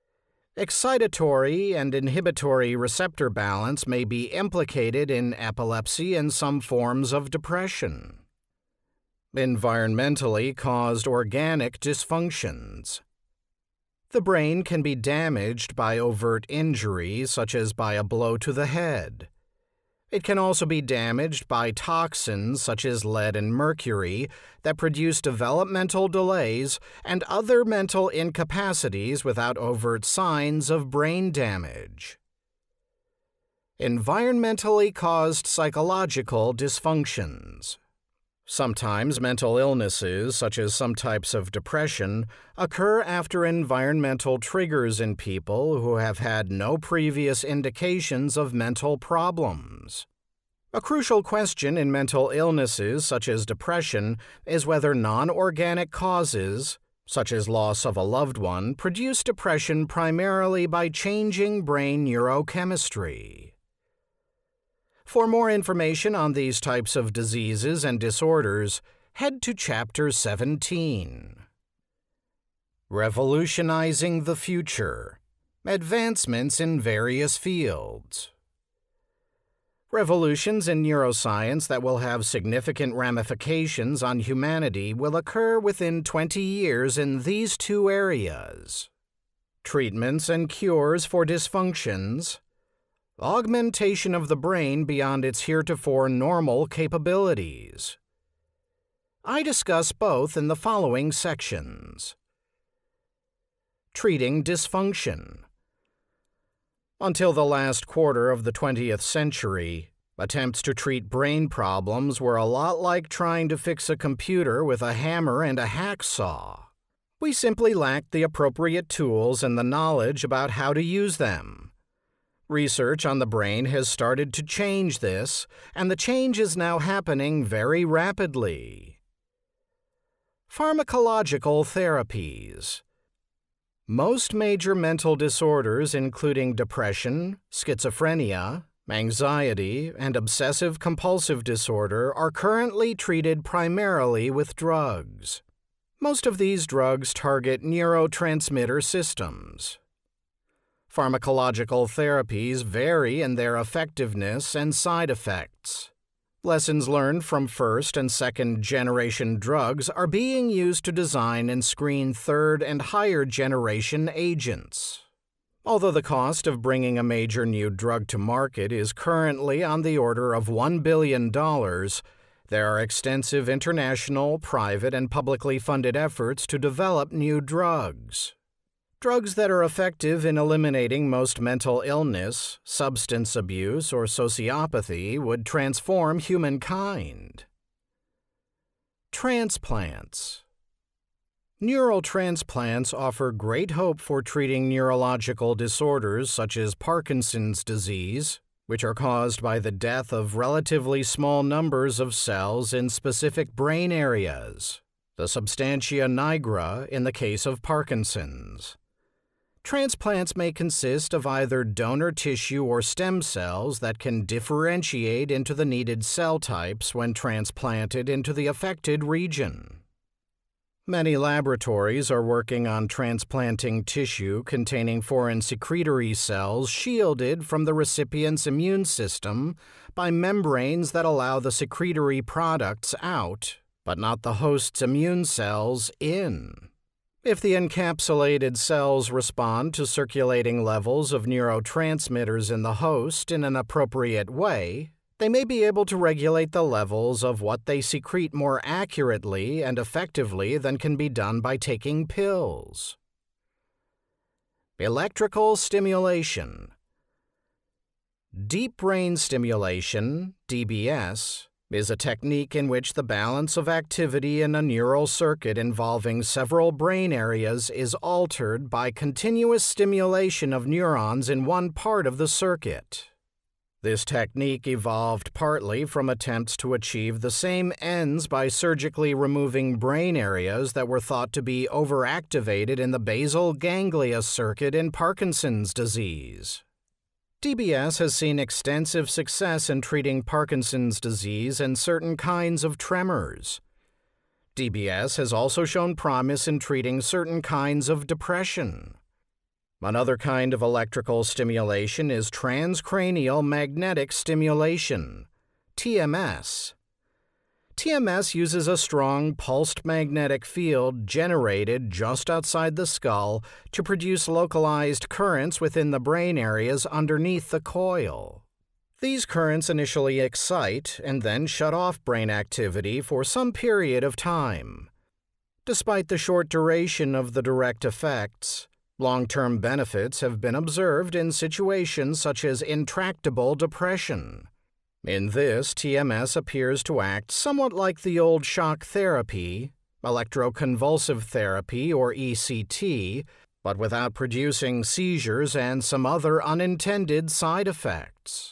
Excitatory and inhibitory receptor balance may be implicated in epilepsy and some forms of depression. Environmentally caused organic dysfunctions. The brain can be damaged by overt injury, such as by a blow to the head. It can also be damaged by toxins such as lead and mercury that produce developmental delays and other mental incapacities without overt signs of brain damage. Environmentally caused psychological dysfunctions. Sometimes mental illnesses, such as some types of depression, occur after environmental triggers in people who have had no previous indications of mental problems. A crucial question in mental illnesses such as depression is whether non-organic causes, such as loss of a loved one, produce depression primarily by changing brain neurochemistry. For more information on these types of diseases and disorders, head to Chapter seventeen. Revolutionizing the Future. Advancements in Various Fields. Revolutions in neuroscience that will have significant ramifications on humanity will occur within twenty years in these two areas: treatments and cures for dysfunctions, augmentation of the brain beyond its heretofore normal capabilities. I discuss both in the following sections. treating dysfunction. Until the last quarter of the twentieth century, attempts to treat brain problems were a lot like trying to fix a computer with a hammer and a hacksaw. We simply lacked the appropriate tools and the knowledge about how to use them. Research on the brain has started to change this, and the change is now happening very rapidly. Pharmacological therapies. Most major mental disorders, including depression, schizophrenia, anxiety, and obsessive-compulsive disorder, are currently treated primarily with drugs. Most of these drugs target neurotransmitter systems. Pharmacological therapies vary in their effectiveness and side effects. Lessons learned from first- and second-generation drugs are being used to design and screen third- and higher-generation agents. Although the cost of bringing a major new drug to market is currently on the order of one billion dollars, there are extensive international, private, and publicly funded efforts to develop new drugs. Drugs that are effective in eliminating most mental illness, substance abuse, or sociopathy would transform humankind. Transplants. Neural transplants offer great hope for treating neurological disorders such as Parkinson's disease, which are caused by the death of relatively small numbers of cells in specific brain areas, the substantia nigra in the case of Parkinson's. Transplants may consist of either donor tissue or stem cells that can differentiate into the needed cell types when transplanted into the affected region. Many laboratories are working on transplanting tissue containing foreign secretory cells shielded from the recipient's immune system by membranes that allow the secretory products out, but not the host's immune cells in. If the encapsulated cells respond to circulating levels of neurotransmitters in the host in an appropriate way, they may be able to regulate the levels of what they secrete more accurately and effectively than can be done by taking pills. Electrical stimulation. Deep brain stimulation, D B S, is a technique in which the balance of activity in a neural circuit involving several brain areas is altered by continuous stimulation of neurons in one part of the circuit. This technique evolved partly from attempts to achieve the same ends by surgically removing brain areas that were thought to be overactivated in the basal ganglia circuit in Parkinson's disease. D B S has seen extensive success in treating Parkinson's disease and certain kinds of tremors. D B S has also shown promise in treating certain kinds of depression. Another kind of electrical stimulation is transcranial magnetic stimulation, T M S. T M S uses a strong pulsed magnetic field generated just outside the skull to produce localized currents within the brain areas underneath the coil. These currents initially excite and then shut off brain activity for some period of time. Despite the short duration of the direct effects, long-term benefits have been observed in situations such as intractable depression. In this, T M S appears to act somewhat like the old shock therapy, electroconvulsive therapy, or E C T, but without producing seizures and some other unintended side effects.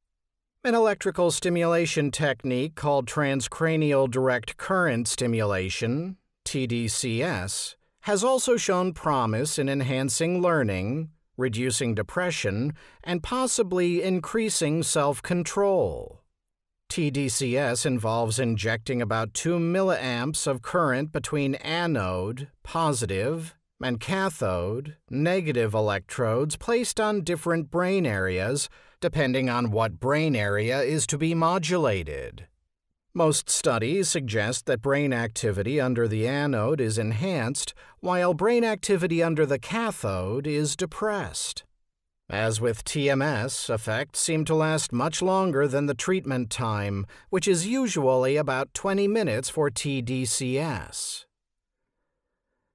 An electrical stimulation technique called transcranial direct current stimulation, T D C S, has also shown promise in enhancing learning, reducing depression, and possibly increasing self-control. T D C S involves injecting about two milliamps of current between anode, positive, and cathode, negative electrodes placed on different brain areas, depending on what brain area is to be modulated. Most studies suggest that brain activity under the anode is enhanced, while brain activity under the cathode is depressed. As with T M S, effects seem to last much longer than the treatment time, which is usually about twenty minutes for T D C S.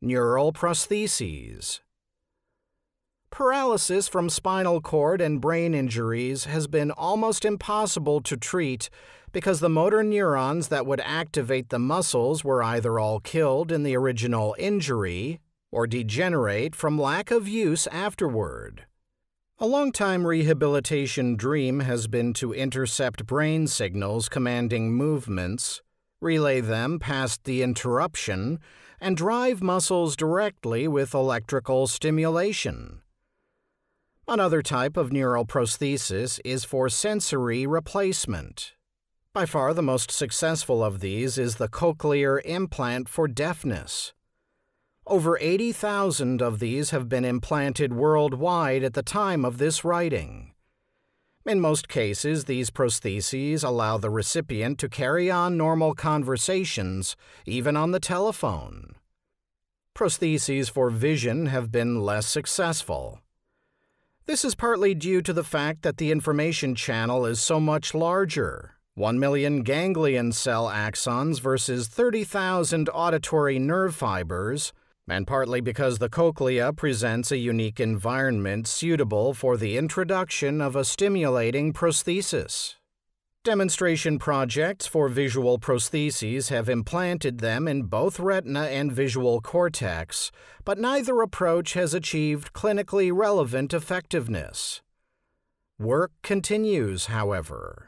Neural prostheses. Paralysis from spinal cord and brain injuries has been almost impossible to treat because the motor neurons that would activate the muscles were either all killed in the original injury or degenerate from lack of use afterward. A long-time rehabilitation dream has been to intercept brain signals commanding movements, relay them past the interruption, and drive muscles directly with electrical stimulation. Another type of neural prosthesis is for sensory replacement. By far the most successful of these is the cochlear implant for deafness. Over eighty thousand of these have been implanted worldwide at the time of this writing. In most cases, these prostheses allow the recipient to carry on normal conversations, even on the telephone. Prostheses for vision have been less successful. This is partly due to the fact that the information channel is so much larger, one million ganglion cell axons versus thirty thousand auditory nerve fibers, and partly because the cochlea presents a unique environment suitable for the introduction of a stimulating prosthesis. Demonstration projects for visual prostheses have implanted them in both retina and visual cortex, but neither approach has achieved clinically relevant effectiveness. Work continues, however.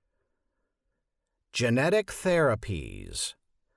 Genetic therapies.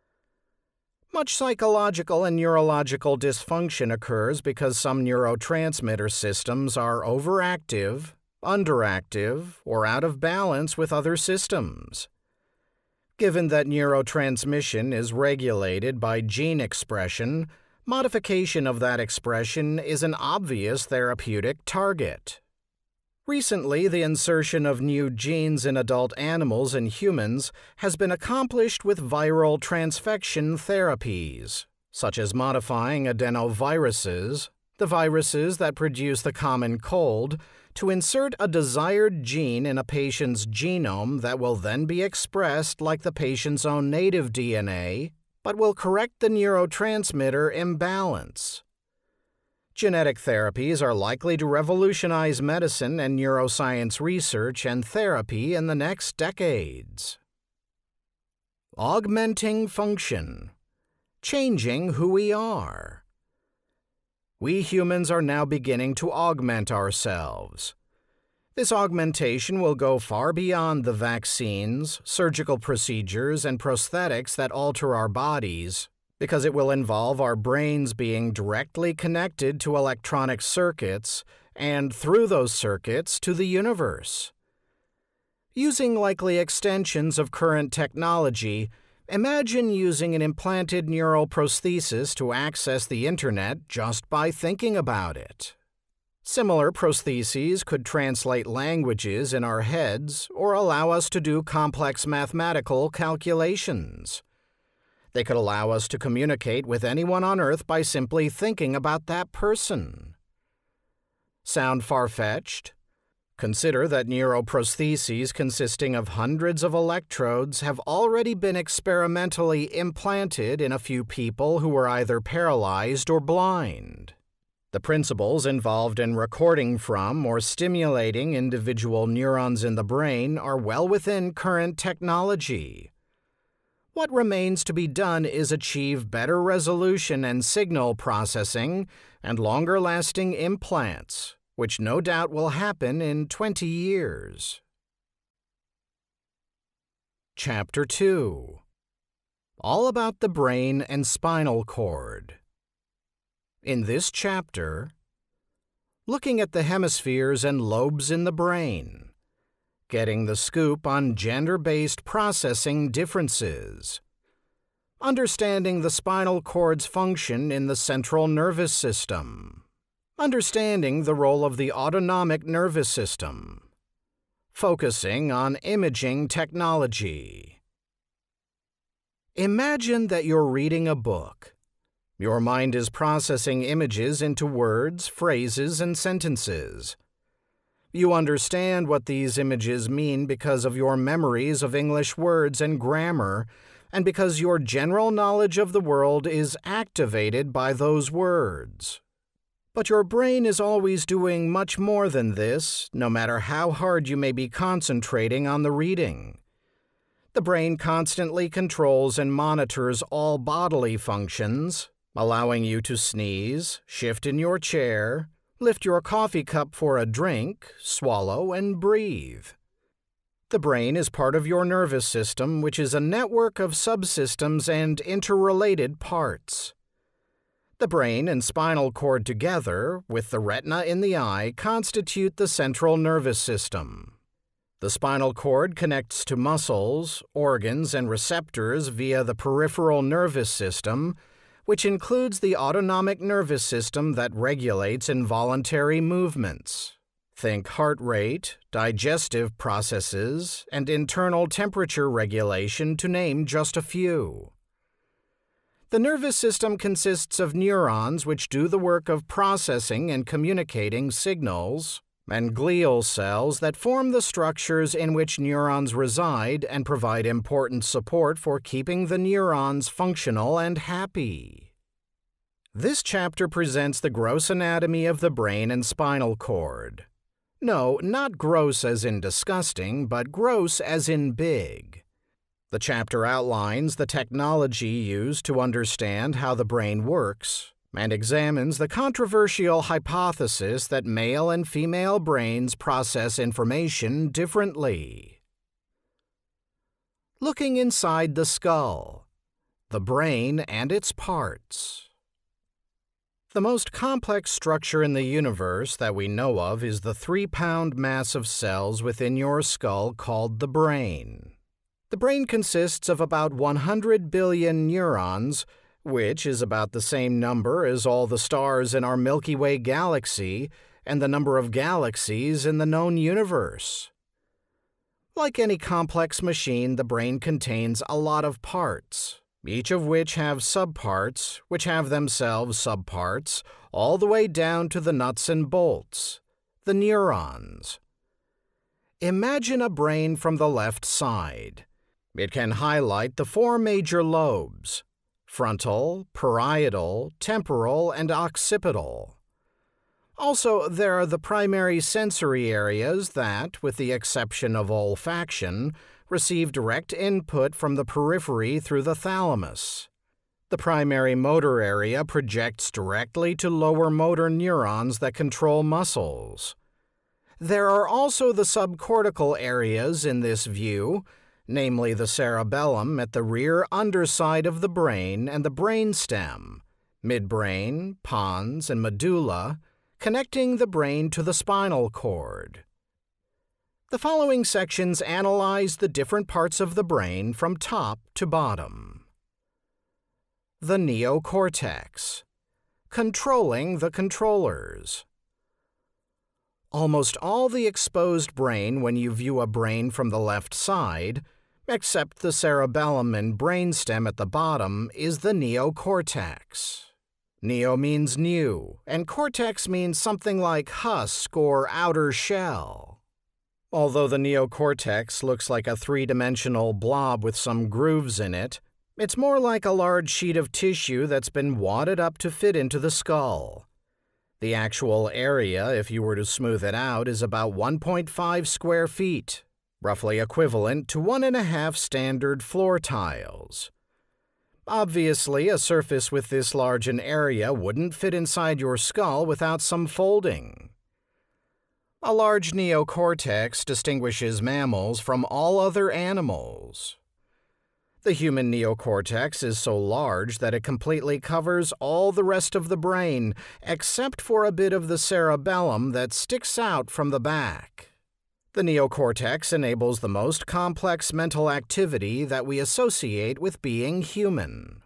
Much psychological and neurological dysfunction occurs because some neurotransmitter systems are overactive, underactive, or out of balance with other systems. Given that neurotransmission is regulated by gene expression, modification of that expression is an obvious therapeutic target. Recently, the insertion of new genes in adult animals and humans has been accomplished with viral transfection therapies, such as modifying adenoviruses, the viruses that produce the common cold, to insert a desired gene in a patient's genome that will then be expressed like the patient's own native D N A, but will correct the neurotransmitter imbalance. Genetic therapies are likely to revolutionize medicine and neuroscience research and therapy in the next decades. Augmenting function. Changing who we are. We humans are now beginning to augment ourselves. This augmentation will go far beyond the vaccines, surgical procedures, and prosthetics that alter our bodies, because it will involve our brains being directly connected to electronic circuits and, through those circuits, to the universe. Using likely extensions of current technology, imagine using an implanted neural prosthesis to access the Internet just by thinking about it. Similar prostheses could translate languages in our heads or allow us to do complex mathematical calculations. They could allow us to communicate with anyone on Earth by simply thinking about that person. Sound far-fetched? Consider that neuroprostheses consisting of hundreds of electrodes have already been experimentally implanted in a few people who were either paralyzed or blind. The principles involved in recording from or stimulating individual neurons in the brain are well within current technology. What remains to be done is achieve better resolution and signal processing and longer-lasting implants, which no doubt will happen in twenty years. Chapter two. All about the brain and spinal cord. In this chapter, looking at the hemispheres and lobes in the brain, getting the scoop on gender-based processing differences, understanding the spinal cord's function in the central nervous system, understanding the role of the autonomic nervous system, focusing on imaging technology. Imagine that you're reading a book. Your mind is processing images into words, phrases, and sentences. You understand what these images mean because of your memories of English words and grammar, and because your general knowledge of the world is activated by those words. But your brain is always doing much more than this, no matter how hard you may be concentrating on the reading. The brain constantly controls and monitors all bodily functions, allowing you to sneeze, shift in your chair, lift your coffee cup for a drink, swallow, and breathe. The brain is part of your nervous system, which is a network of subsystems and interrelated parts. The brain and spinal cord together, with the retina in the eye, constitute the central nervous system. The spinal cord connects to muscles, organs, and receptors via the peripheral nervous system, which includes the autonomic nervous system that regulates involuntary movements. Think heart rate, digestive processes, and internal temperature regulation, to name just a few. The nervous system consists of neurons which do the work of processing and communicating signals, and glial cells that form the structures in which neurons reside and provide important support for keeping the neurons functional and happy. This chapter presents the gross anatomy of the brain and spinal cord. No, not gross as in disgusting, but gross as in big. The chapter outlines the technology used to understand how the brain works and examines the controversial hypothesis that male and female brains process information differently. Looking inside the skull, the brain and its parts. The most complex structure in the universe that we know of is the three-pound mass of cells within your skull called the brain. The brain consists of about one hundred billion neurons, which is about the same number as all the stars in our Milky Way galaxy and the number of galaxies in the known universe. Like any complex machine, the brain contains a lot of parts, each of which have subparts, which have themselves subparts, all the way down to the nuts and bolts, the neurons. Imagine a brain from the left side. It can highlight the four major lobes: frontal, parietal, temporal, and occipital. Also, there are the primary sensory areas that, with the exception of olfaction, receive direct input from the periphery through the thalamus. The primary motor area projects directly to lower motor neurons that control muscles. There are also the subcortical areas in this view, namely the cerebellum at the rear underside of the brain and the brainstem, midbrain, pons, and medulla, connecting the brain to the spinal cord. The following sections analyze the different parts of the brain from top to bottom. The neocortex, controlling the controllers. Almost all the exposed brain when you view a brain from the left side, except the cerebellum and brainstem at the bottom, is the neocortex. Neo means new, and cortex means something like husk or outer shell. Although the neocortex looks like a three-dimensional blob with some grooves in it, it's more like a large sheet of tissue that's been wadded up to fit into the skull. The actual area, if you were to smooth it out, is about one point five square feet, roughly equivalent to one and a half standard floor tiles. Obviously, a surface with this large an area wouldn't fit inside your skull without some folding. A large neocortex distinguishes mammals from all other animals. The human neocortex is so large that it completely covers all the rest of the brain, except for a bit of the cerebellum that sticks out from the back. The neocortex enables the most complex mental activity that we associate with being human.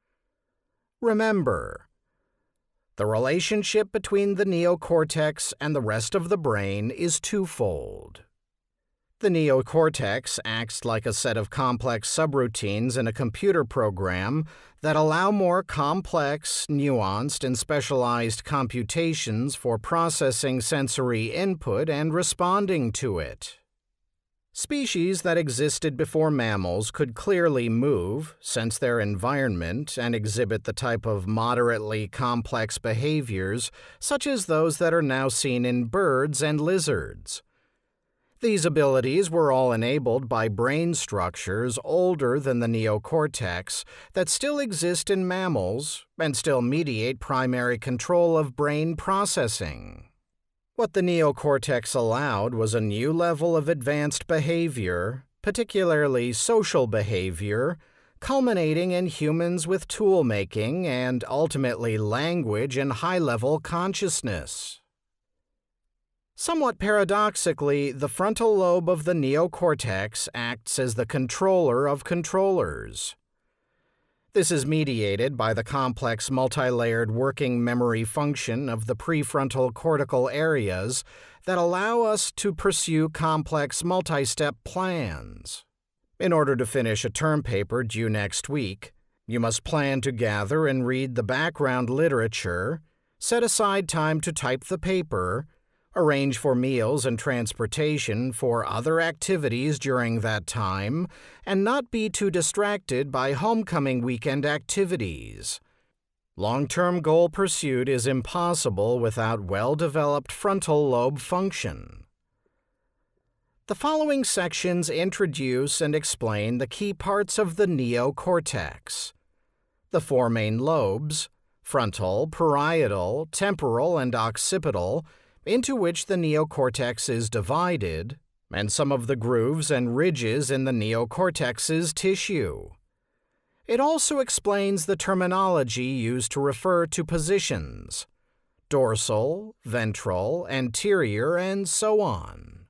Remember, the relationship between the neocortex and the rest of the brain is twofold. The neocortex acts like a set of complex subroutines in a computer program that allow more complex, nuanced, and specialized computations for processing sensory input and responding to it. Species that existed before mammals could clearly move, sense their environment, and exhibit the type of moderately complex behaviors, such as those that are now seen in birds and lizards. These abilities were all enabled by brain structures older than the neocortex that still exist in mammals and still mediate primary control of brain processing. What the neocortex allowed was a new level of advanced behavior, particularly social behavior, culminating in humans with tool-making and ultimately language and high-level consciousness. Somewhat paradoxically, the frontal lobe of the neocortex acts as the controller of controllers. This is mediated by the complex multi-layered working memory function of the prefrontal cortical areas that allow us to pursue complex multi-step plans. In order to finish a term paper due next week, you must plan to gather and read the background literature, set aside time to type the paper, arrange for meals and transportation for other activities during that time, and not be too distracted by homecoming weekend activities. Long-term goal pursuit is impossible without well-developed frontal lobe function. The following sections introduce and explain the key parts of the neocortex. The four main lobes, frontal, parietal, temporal, and occipital, into which the neocortex is divided, and some of the grooves and ridges in the neocortex's tissue. It also explains the terminology used to refer to positions: dorsal, ventral, anterior, and so on.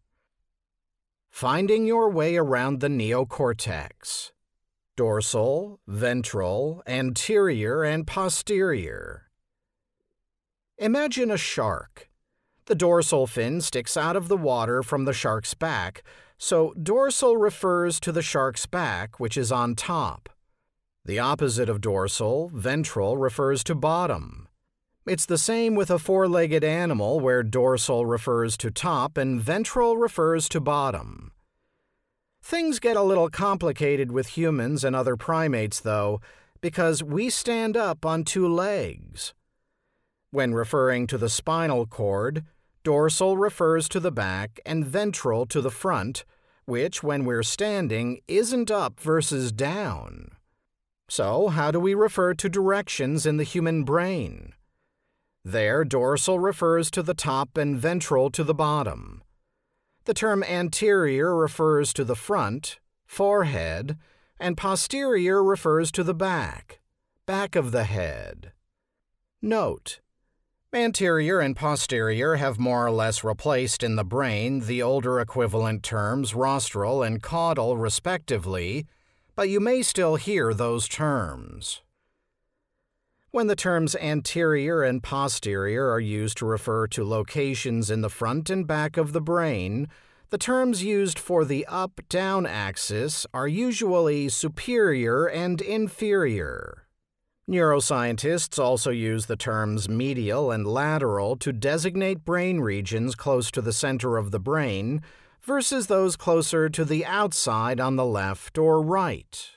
Finding your way around the neocortex. Dorsal, ventral, anterior, and posterior. Imagine a shark. The dorsal fin sticks out of the water from the shark's back, so dorsal refers to the shark's back, which is on top. The opposite of dorsal, ventral, refers to bottom. It's the same with a four-legged animal where dorsal refers to top and ventral refers to bottom. Things get a little complicated with humans and other primates, though, because we stand up on two legs. When referring to the spinal cord, dorsal refers to the back and ventral to the front, which, when we're standing, isn't up versus down. So, how do we refer to directions in the human brain? There, dorsal refers to the top and ventral to the bottom. The term anterior refers to the front, forehead, and posterior refers to the back, back of the head. Note: anterior and posterior have more or less replaced in the brain the older equivalent terms rostral and caudal respectively, but you may still hear those terms. When the terms anterior and posterior are used to refer to locations in the front and back of the brain, the terms used for the up-down axis are usually superior and inferior. Neuroscientists also use the terms medial and lateral to designate brain regions close to the center of the brain versus those closer to the outside on the left or right.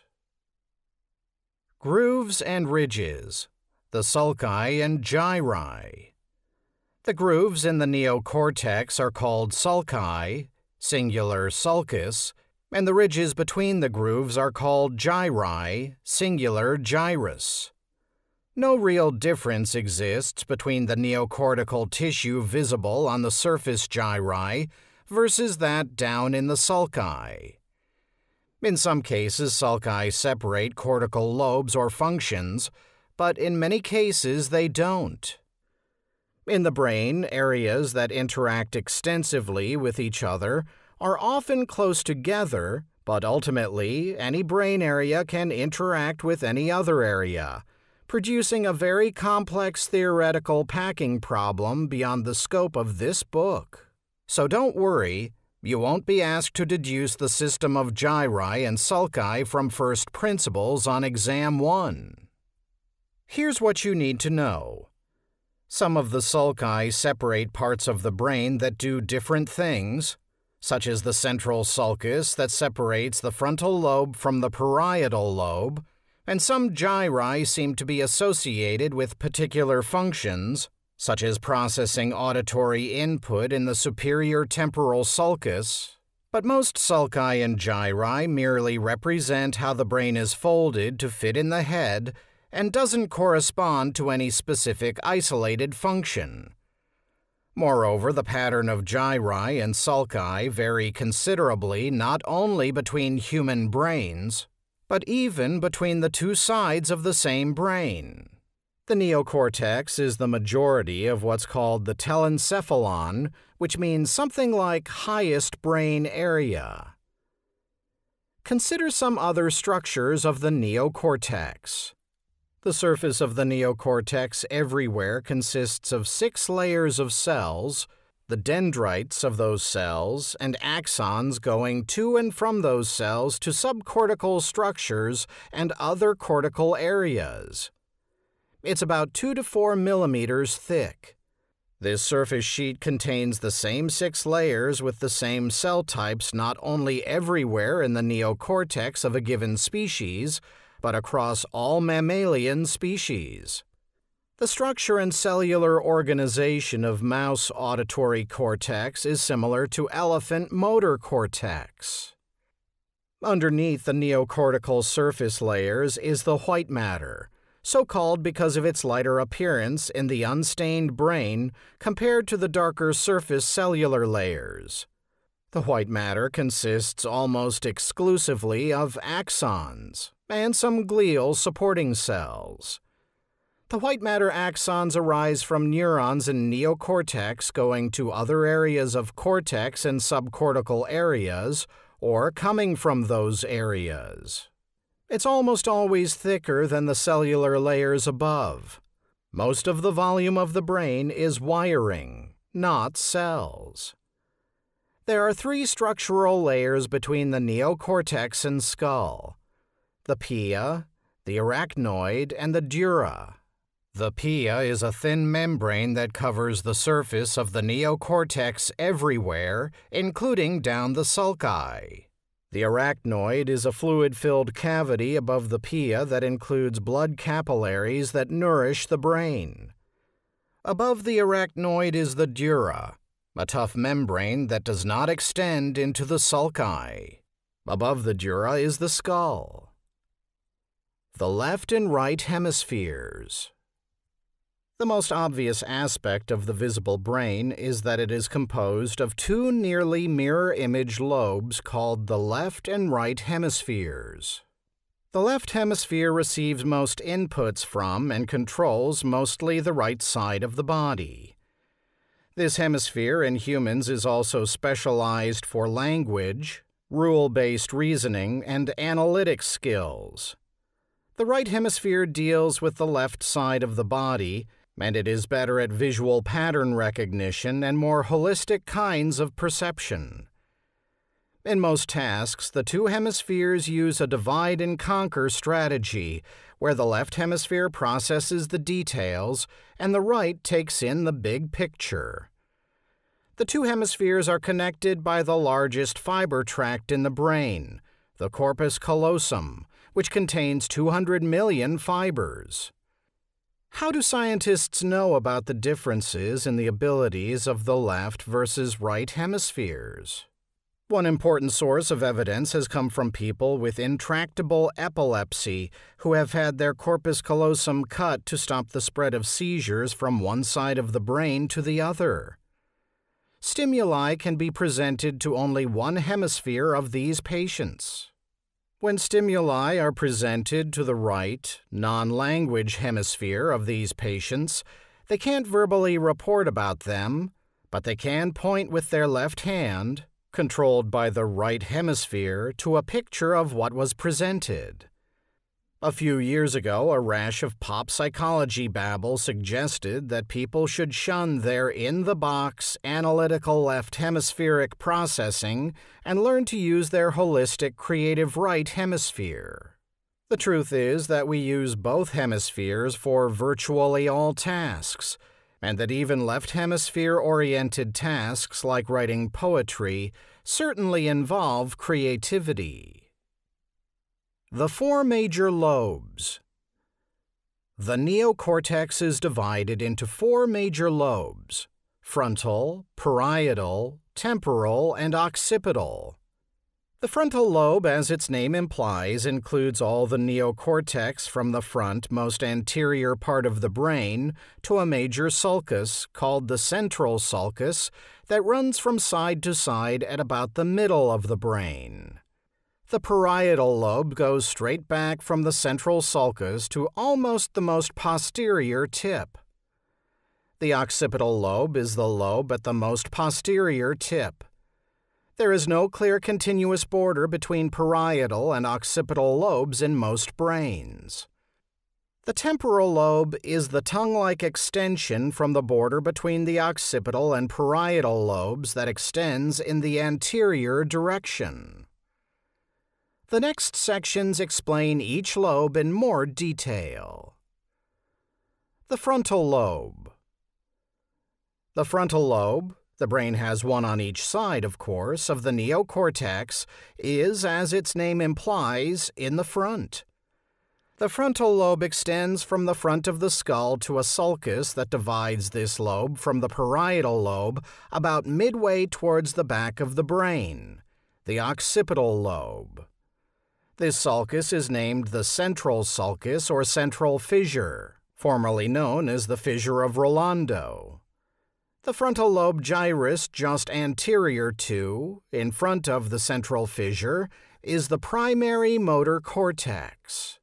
Grooves and ridges, the sulci and gyri. The grooves in the neocortex are called sulci, singular sulcus, and the ridges between the grooves are called gyri, singular gyrus. No real difference exists between the neocortical tissue visible on the surface gyri versus that down in the sulci. In some cases, sulci separate cortical lobes or functions, but in many cases they don't. In the brain, areas that interact extensively with each other are often close together, but ultimately any brain area can interact with any other area, producing a very complex theoretical packing problem beyond the scope of this book. So don't worry, you won't be asked to deduce the system of gyri and sulci from first principles on exam one. Here's what you need to know. Some of the sulci separate parts of the brain that do different things. such as the central sulcus that separates the frontal lobe from the parietal lobe, and some gyri seem to be associated with particular functions, such as processing auditory input in the superior temporal sulcus, but most sulci and gyri merely represent how the brain is folded to fit in the head and doesn't correspond to any specific isolated function. Moreover, the pattern of gyri and sulci vary considerably not only between human brains, but even between the two sides of the same brain. The neocortex is the majority of what's called the telencephalon, which means something like highest brain area. Consider some other structures of the neocortex. The surface of the neocortex everywhere consists of six layers of cells, the dendrites of those cells, and axons going to and from those cells to subcortical structures and other cortical areas. It's about two to four millimeters thick. This surface sheet contains the same six layers with the same cell types not only everywhere in the neocortex of a given species, but across all mammalian species. The structure and cellular organization of mouse auditory cortex is similar to elephant motor cortex. Underneath the neocortical surface layers is the white matter, so called because of its lighter appearance in the unstained brain compared to the darker surface cellular layers. The white matter consists almost exclusively of axons and some glial supporting cells. The white matter axons arise from neurons in neocortex going to other areas of cortex and subcortical areas, or coming from those areas. It's almost always thicker than the cellular layers above. Most of the volume of the brain is wiring, not cells. There are three structural layers between the neocortex and skull: the pia, the arachnoid, and the dura. The pia is a thin membrane that covers the surface of the neocortex everywhere, including down the sulci. The arachnoid is a fluid-filled cavity above the pia that includes blood capillaries that nourish the brain. Above the arachnoid is the dura, a tough membrane that does not extend into the sulci. Above the dura is the skull. The left and right hemispheres. The most obvious aspect of the visible brain is that it is composed of two nearly mirror-image lobes called the left and right hemispheres. The left hemisphere receives most inputs from and controls mostly the right side of the body. This hemisphere in humans is also specialized for language, rule-based reasoning, and analytic skills. The right hemisphere deals with the left side of the body, and it is better at visual pattern recognition and more holistic kinds of perception. In most tasks, the two hemispheres use a divide-and-conquer strategy, where the left hemisphere processes the details and the right takes in the big picture. The two hemispheres are connected by the largest fiber tract in the brain, the corpus callosum, which contains two hundred million fibers. How do scientists know about the differences in the abilities of the left versus right hemispheres? One important source of evidence has come from people with intractable epilepsy who have had their corpus callosum cut to stop the spread of seizures from one side of the brain to the other. Stimuli can be presented to only one hemisphere of these patients. When stimuli are presented to the right, non-language hemisphere of these patients, they can't verbally report about them, but they can point with their left hand, controlled by the right hemisphere, to a picture of what was presented. A few years ago, a rash of pop psychology babble suggested that people should shun their in-the-box, analytical left hemispheric processing and learn to use their holistic, creative right hemisphere. The truth is that we use both hemispheres for virtually all tasks, and that even left hemisphere-oriented tasks like writing poetry certainly involve creativity. The four major lobes. The neocortex is divided into four major lobes: frontal, parietal, temporal, and occipital. The frontal lobe, as its name implies, includes all the neocortex from the front, most anterior part of the brain to a major sulcus called the central sulcus that runs from side to side at about the middle of the brain. The parietal lobe goes straight back from the central sulcus to almost the most posterior tip. The occipital lobe is the lobe at the most posterior tip. There is no clear continuous border between parietal and occipital lobes in most brains. The temporal lobe is the tongue-like extension from the border between the occipital and parietal lobes that extends in the anterior direction. The next sections explain each lobe in more detail. The frontal lobe. The frontal lobe, the brain has one on each side, of course, of the neocortex, is, as its name implies, in the front. The frontal lobe extends from the front of the skull to a sulcus that divides this lobe from the parietal lobe about midway towards the back of the brain, the occipital lobe. This sulcus is named the central sulcus or central fissure, formerly known as the fissure of Rolando. The frontal lobe gyrus just anterior to, in front of the central fissure, is the primary motor cortex.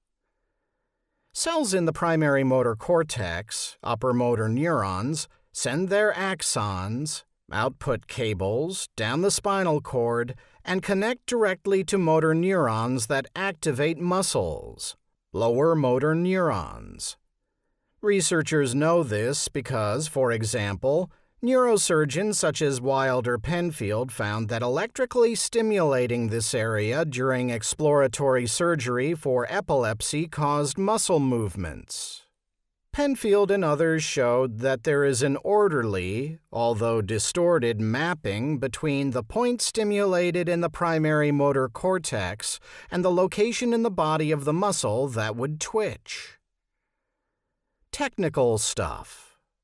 Cells in the primary motor cortex, upper motor neurons, send their axons, output cables, down the spinal cord and connect directly to motor neurons that activate muscles, lower motor neurons. Researchers know this because, for example, neurosurgeons such as Wilder Penfield found that electrically stimulating this area during exploratory surgery for epilepsy caused muscle movements. Penfield and others showed that there is an orderly, although distorted, mapping between the point stimulated in the primary motor cortex and the location in the body of the muscle that would twitch. Technical stuff.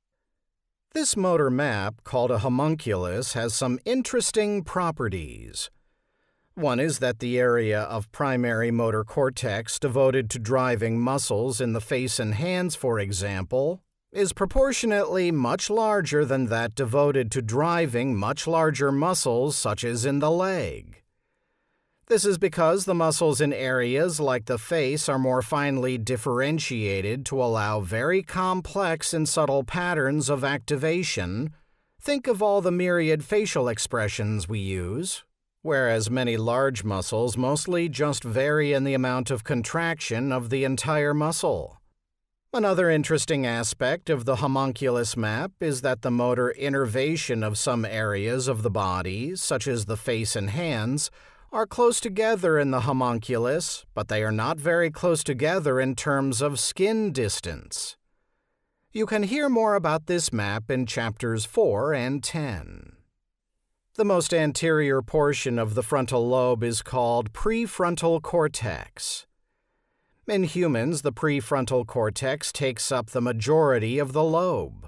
This motor map, called a homunculus, has some interesting properties. One is that the area of primary motor cortex devoted to driving muscles in the face and hands, for example, is proportionately much larger than that devoted to driving much larger muscles such as in the leg. This is because the muscles in areas like the face are more finely differentiated to allow very complex and subtle patterns of activation. Think of all the myriad facial expressions we use, whereas many large muscles mostly just vary in the amount of contraction of the entire muscle. Another interesting aspect of the homunculus map is that the motor innervation of some areas of the body, such as the face and hands, are close together in the homunculus, but they are not very close together in terms of skin distance. You can hear more about this map in chapters four and ten. The most anterior portion of the frontal lobe is called prefrontal cortex. In humans, the prefrontal cortex takes up the majority of the lobe.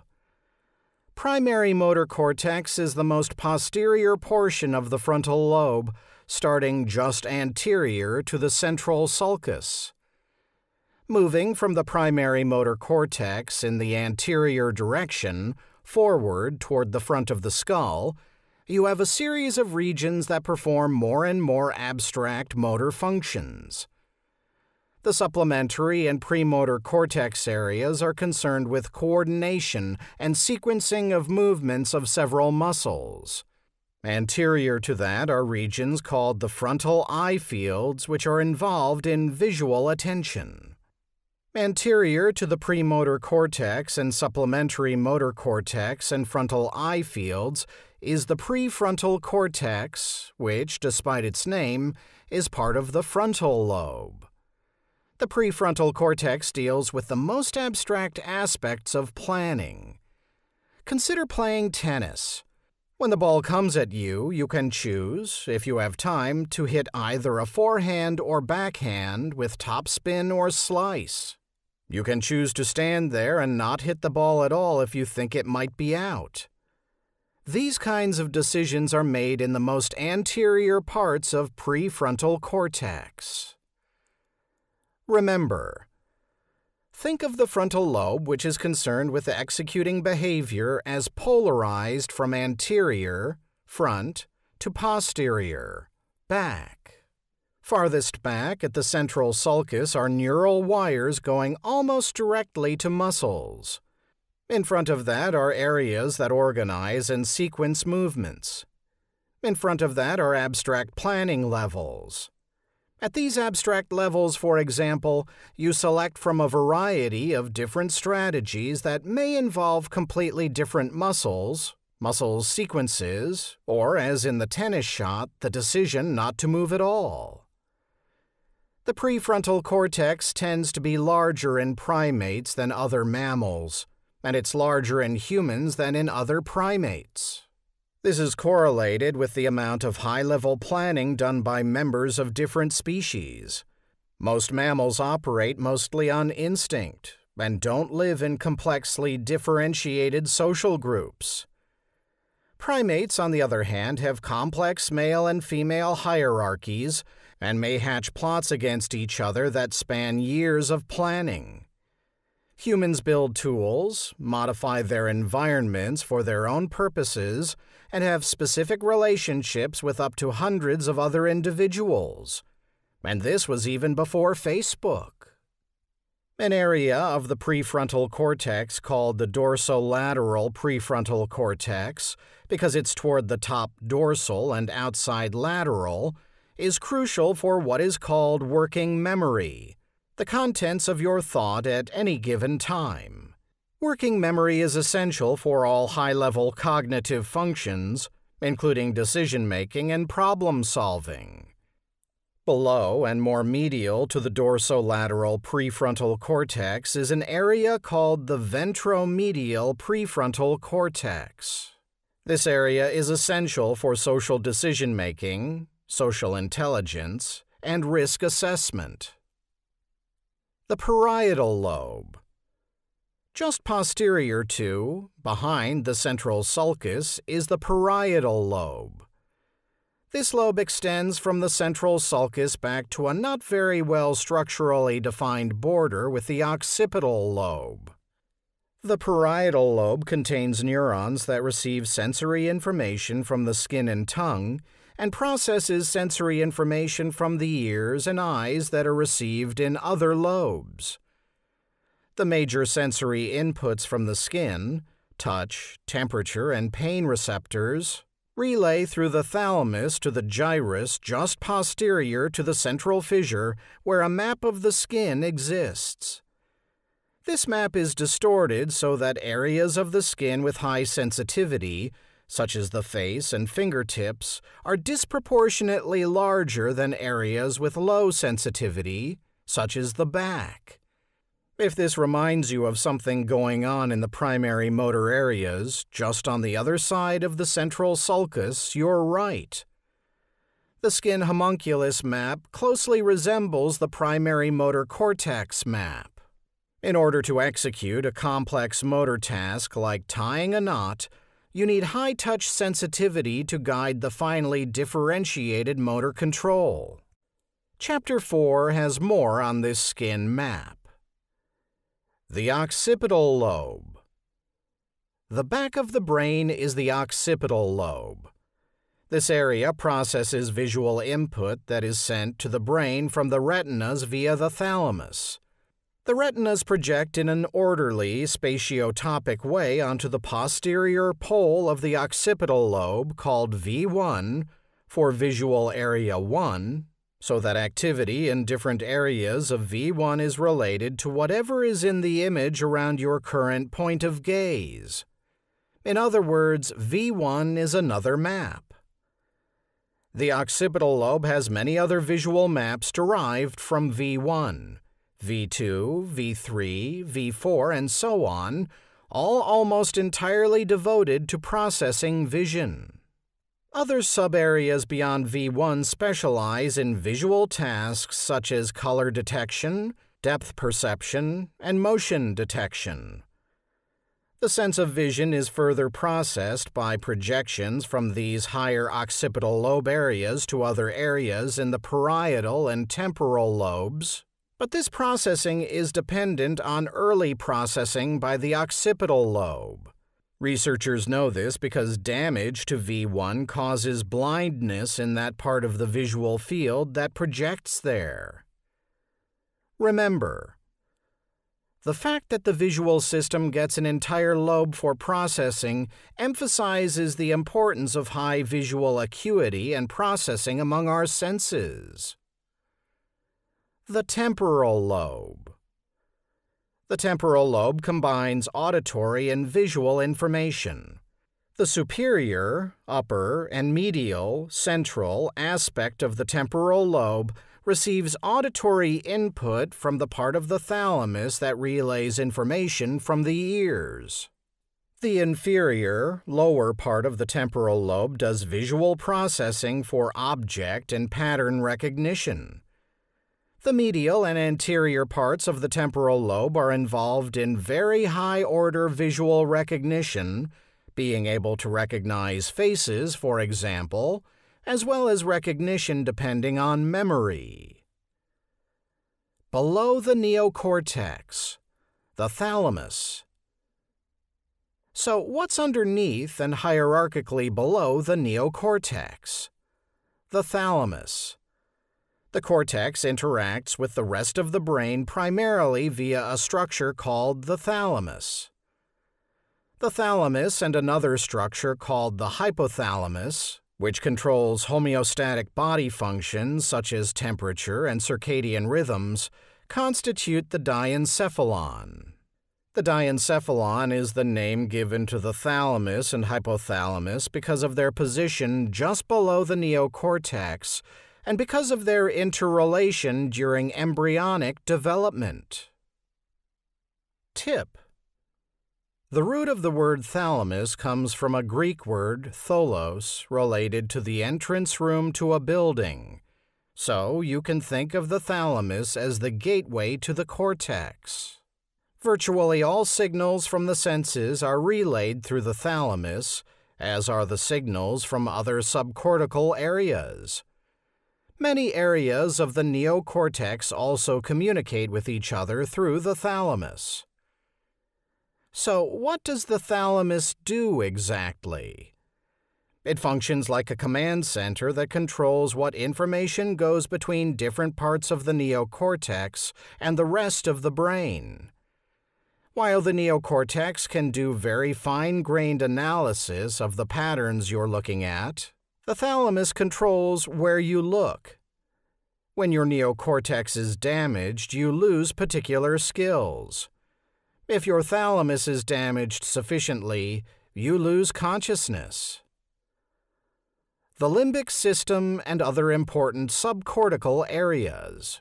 Primary motor cortex is the most posterior portion of the frontal lobe, starting just anterior to the central sulcus. Moving from the primary motor cortex in the anterior direction, forward toward the front of the skull, you have a series of regions that perform more and more abstract motor functions. The supplementary and premotor cortex areas are concerned with coordination and sequencing of movements of several muscles. Anterior to that are regions called the frontal eye fields, which are involved in visual attention. Anterior to the premotor cortex and supplementary motor cortex and frontal eye fields is the prefrontal cortex, which, despite its name, is part of the frontal lobe. The prefrontal cortex deals with the most abstract aspects of planning. Consider playing tennis. When the ball comes at you, you can choose, if you have time, to hit either a forehand or backhand with topspin or slice. You can choose to stand there and not hit the ball at all if you think it might be out. These kinds of decisions are made in the most anterior parts of prefrontal cortex. Remember, think of the frontal lobe, which is concerned with executing behavior, as polarized from anterior, front, to posterior, back. Farthest back at the central sulcus are neural wires going almost directly to muscles. In front of that are areas that organize and sequence movements. In front of that are abstract planning levels. At these abstract levels, for example, you select from a variety of different strategies that may involve completely different muscles, muscle sequences, or, as in the tennis shot, the decision not to move at all. The prefrontal cortex tends to be larger in primates than other mammals, and it's larger in humans than in other primates. This is correlated with the amount of high-level planning done by members of different species. Most mammals operate mostly on instinct and don't live in complexly differentiated social groups. Primates, on the other hand, have complex male and female hierarchies and may hatch plots against each other that span years of planning. Humans build tools, modify their environments for their own purposes, and have specific relationships with up to hundreds of other individuals. And this was even before Facebook. An area of the prefrontal cortex called the dorsolateral prefrontal cortex, because it's toward the top dorsal and outside lateral, is crucial for what is called working memory, the contents of your thought at any given time. Working memory is essential for all high-level cognitive functions, including decision-making and problem-solving. Below and more medial to the dorsolateral prefrontal cortex is an area called the ventromedial prefrontal cortex. This area is essential for social decision-making, social intelligence, and risk assessment. The parietal lobe. Just posterior to, behind the central sulcus, is the parietal lobe. This lobe extends from the central sulcus back to a not very well structurally defined border with the occipital lobe. The parietal lobe contains neurons that receive sensory information from the skin and tongue and processes sensory information from the ears and eyes that are received in other lobes. The major sensory inputs from the skin, touch, temperature, and pain receptors, relay through the thalamus to the gyrus just posterior to the central fissure where a map of the skin exists. This map is distorted so that areas of the skin with high sensitivity, such as the face and fingertips, are disproportionately larger than areas with low sensitivity, such as the back. If this reminds you of something going on in the primary motor areas, just on the other side of the central sulcus, you're right. The skin homunculus map closely resembles the primary motor cortex map. In order to execute a complex motor task like tying a knot, you need high-touch sensitivity to guide the finely differentiated motor control. Chapter four has more on this skin map. The occipital lobe. The back of the brain is the occipital lobe. This area processes visual input that is sent to the brain from the retinas via the thalamus. The retinas project in an orderly, spatiotopic way onto the posterior pole of the occipital lobe called V one for Visual Area one, so that activity in different areas of V one is related to whatever is in the image around your current point of gaze. In other words, V one is another map. The occipital lobe has many other visual maps derived from V one. V two, V three, V four, and so on, all almost entirely devoted to processing vision. Other sub-areas beyond V one specialize in visual tasks such as color detection, depth perception, and motion detection. The sense of vision is further processed by projections from these higher occipital lobe areas to other areas in the parietal and temporal lobes, but this processing is dependent on early processing by the occipital lobe. Researchers know this because damage to V one causes blindness in that part of the visual field that projects there. Remember, the fact that the visual system gets an entire lobe for processing emphasizes the importance of high visual acuity and processing among our senses. The temporal lobe. The temporal lobe combines auditory and visual information. The superior, upper, and medial, central aspect of the temporal lobe receives auditory input from the part of the thalamus that relays information from the ears. The inferior, lower part of the temporal lobe does visual processing for object and pattern recognition. The medial and anterior parts of the temporal lobe are involved in very high-order visual recognition, being able to recognize faces, for example, as well as recognition depending on memory. Below the neocortex, the thalamus. So what's underneath and hierarchically below the neocortex? The thalamus. The cortex interacts with the rest of the brain primarily via a structure called the thalamus. The thalamus and another structure called the hypothalamus, which controls homeostatic body functions such as temperature and circadian rhythms, constitute the diencephalon. The diencephalon is the name given to the thalamus and hypothalamus because of their position just below the neocortex and because of their interrelation during embryonic development. Tip: the root of the word thalamus comes from a Greek word, tholos, related to the entrance room to a building. So you can think of the thalamus as the gateway to the cortex. Virtually all signals from the senses are relayed through the thalamus, as are the signals from other subcortical areas. Many areas of the neocortex also communicate with each other through the thalamus. So, what does the thalamus do exactly? It functions like a command center that controls what information goes between different parts of the neocortex and the rest of the brain. While the neocortex can do very fine-grained analysis of the patterns you're looking at, the thalamus controls where you look. When your neocortex is damaged, you lose particular skills. If your thalamus is damaged sufficiently, you lose consciousness. The limbic system and other important subcortical areas.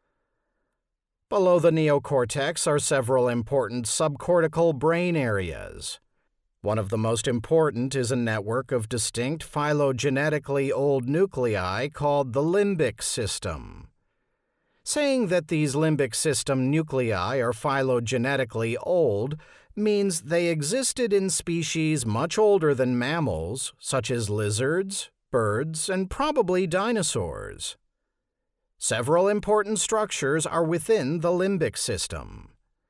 Below the neocortex are several important subcortical brain areas. One of the most important is a network of distinct phylogenetically old nuclei called the limbic system. Saying that these limbic system nuclei are phylogenetically old means they existed in species much older than mammals, such as lizards, birds, and probably dinosaurs. Several important structures are within the limbic system.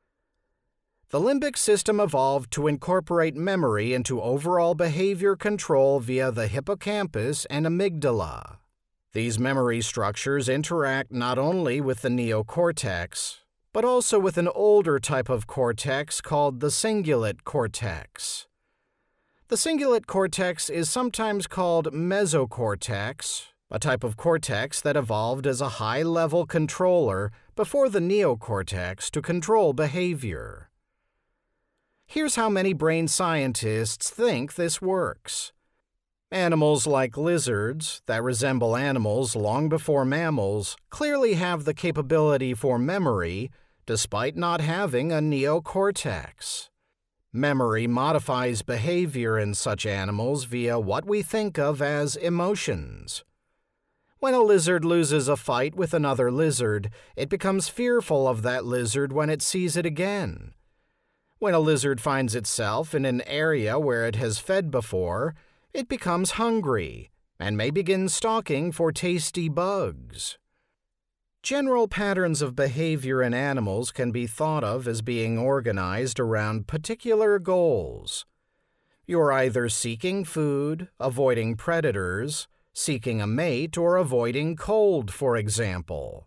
The limbic system evolved to incorporate memory into overall behavior control via the hippocampus and amygdala. These memory structures interact not only with the neocortex, but also with an older type of cortex called the cingulate cortex. The cingulate cortex is sometimes called mesocortex, a type of cortex that evolved as a high-level controller before the neocortex to control behavior. Here's how many brain scientists think this works. Animals like lizards, that resemble animals long before mammals, clearly have the capability for memory, despite not having a neocortex. Memory modifies behavior in such animals via what we think of as emotions. When a lizard loses a fight with another lizard, it becomes fearful of that lizard when it sees it again. When a lizard finds itself in an area where it has fed before, it becomes hungry and may begin stalking for tasty bugs. General patterns of behavior in animals can be thought of as being organized around particular goals. You're either seeking food, avoiding predators, seeking a mate, or avoiding cold, for example.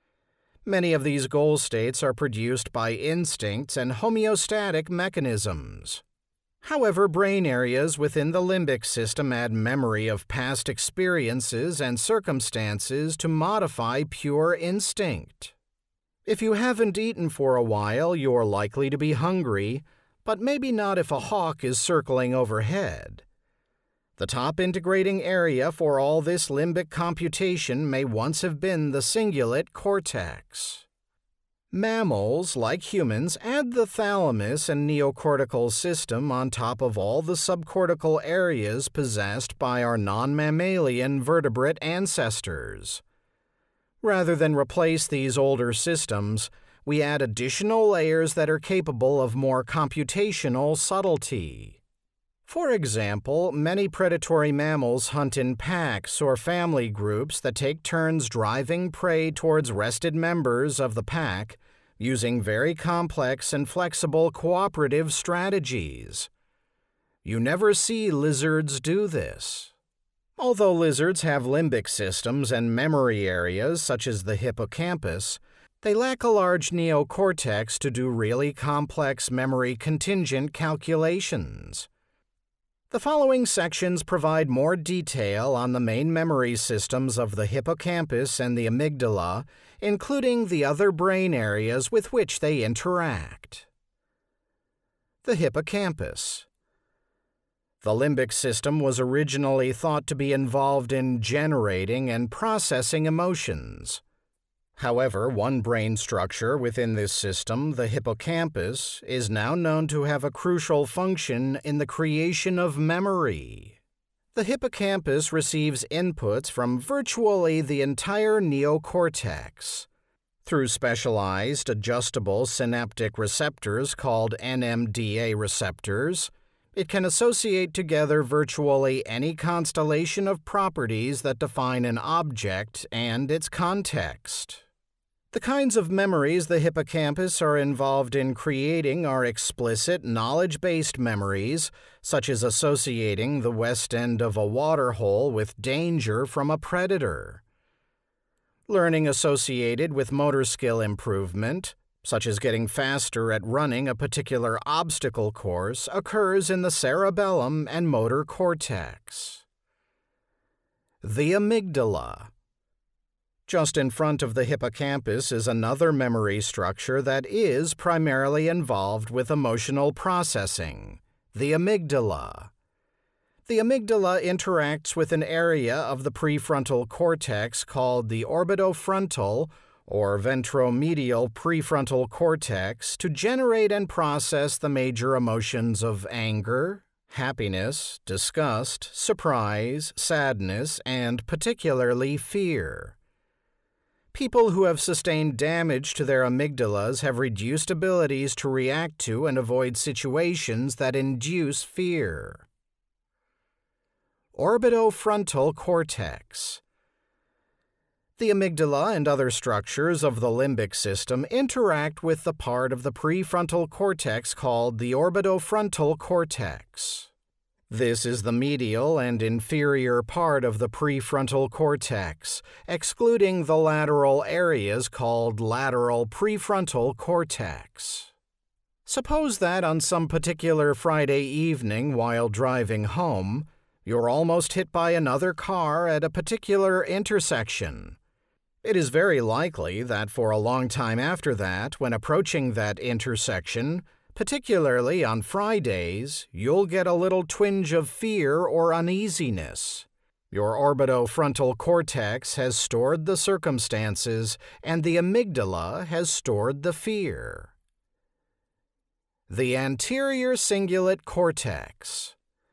Many of these goal states are produced by instincts and homeostatic mechanisms. However, brain areas within the limbic system add memory of past experiences and circumstances to modify pure instinct. If you haven't eaten for a while, you're likely to be hungry, but maybe not if a hawk is circling overhead. The top integrating area for all this limbic computation may once have been the cingulate cortex. Mammals, like humans, add the thalamus and neocortical system on top of all the subcortical areas possessed by our non-mammalian vertebrate ancestors. Rather than replace these older systems, we add additional layers that are capable of more computational subtlety. For example, many predatory mammals hunt in packs or family groups that take turns driving prey towards rested members of the pack, using very complex and flexible cooperative strategies. You never see lizards do this. Although lizards have limbic systems and memory areas such as the hippocampus, they lack a large neocortex to do really complex memory contingent calculations. The following sections provide more detail on the main memory systems of the hippocampus and the amygdala, including the other brain areas with which they interact. The hippocampus. The limbic system was originally thought to be involved in generating and processing emotions. However, one brain structure within this system, the hippocampus, is now known to have a crucial function in the creation of memory. The hippocampus receives inputs from virtually the entire neocortex. Through specialized adjustable synaptic receptors called N M D A receptors, it can associate together virtually any constellation of properties that define an object and its context. The kinds of memories the hippocampus are involved in creating are explicit, knowledge-based memories, such as associating the west end of a waterhole with danger from a predator. Learning associated with motor skill improvement, such as getting faster at running a particular obstacle course, occurs in the cerebellum and motor cortex. The amygdala. Just in front of the hippocampus is another memory structure that is primarily involved with emotional processing, the amygdala. The amygdala interacts with an area of the prefrontal cortex called the orbitofrontal or ventromedial prefrontal cortex to generate and process the major emotions of anger, happiness, disgust, surprise, sadness, and particularly fear. People who have sustained damage to their amygdalas have reduced abilities to react to and avoid situations that induce fear. Orbitofrontal cortex. The amygdala and other structures of the limbic system interact with the part of the prefrontal cortex called the orbitofrontal cortex. This is the medial and inferior part of the prefrontal cortex, excluding the lateral areas called lateral prefrontal cortex. Suppose that on some particular Friday evening while driving home, you're almost hit by another car at a particular intersection. It is very likely that for a long time after that, when approaching that intersection, particularly on Fridays, you'll get a little twinge of fear or uneasiness. Your orbitofrontal cortex has stored the circumstances, and the amygdala has stored the fear. The anterior cingulate cortex.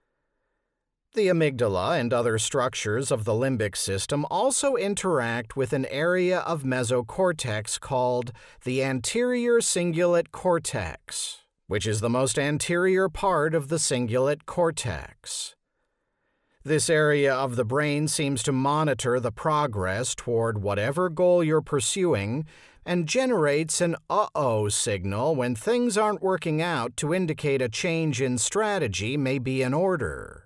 The amygdala and other structures of the limbic system also interact with an area of mesocortex called the anterior cingulate cortex, which is the most anterior part of the cingulate cortex. This area of the brain seems to monitor the progress toward whatever goal you're pursuing and generates an uh-oh signal when things aren't working out to indicate a change in strategy may be in order.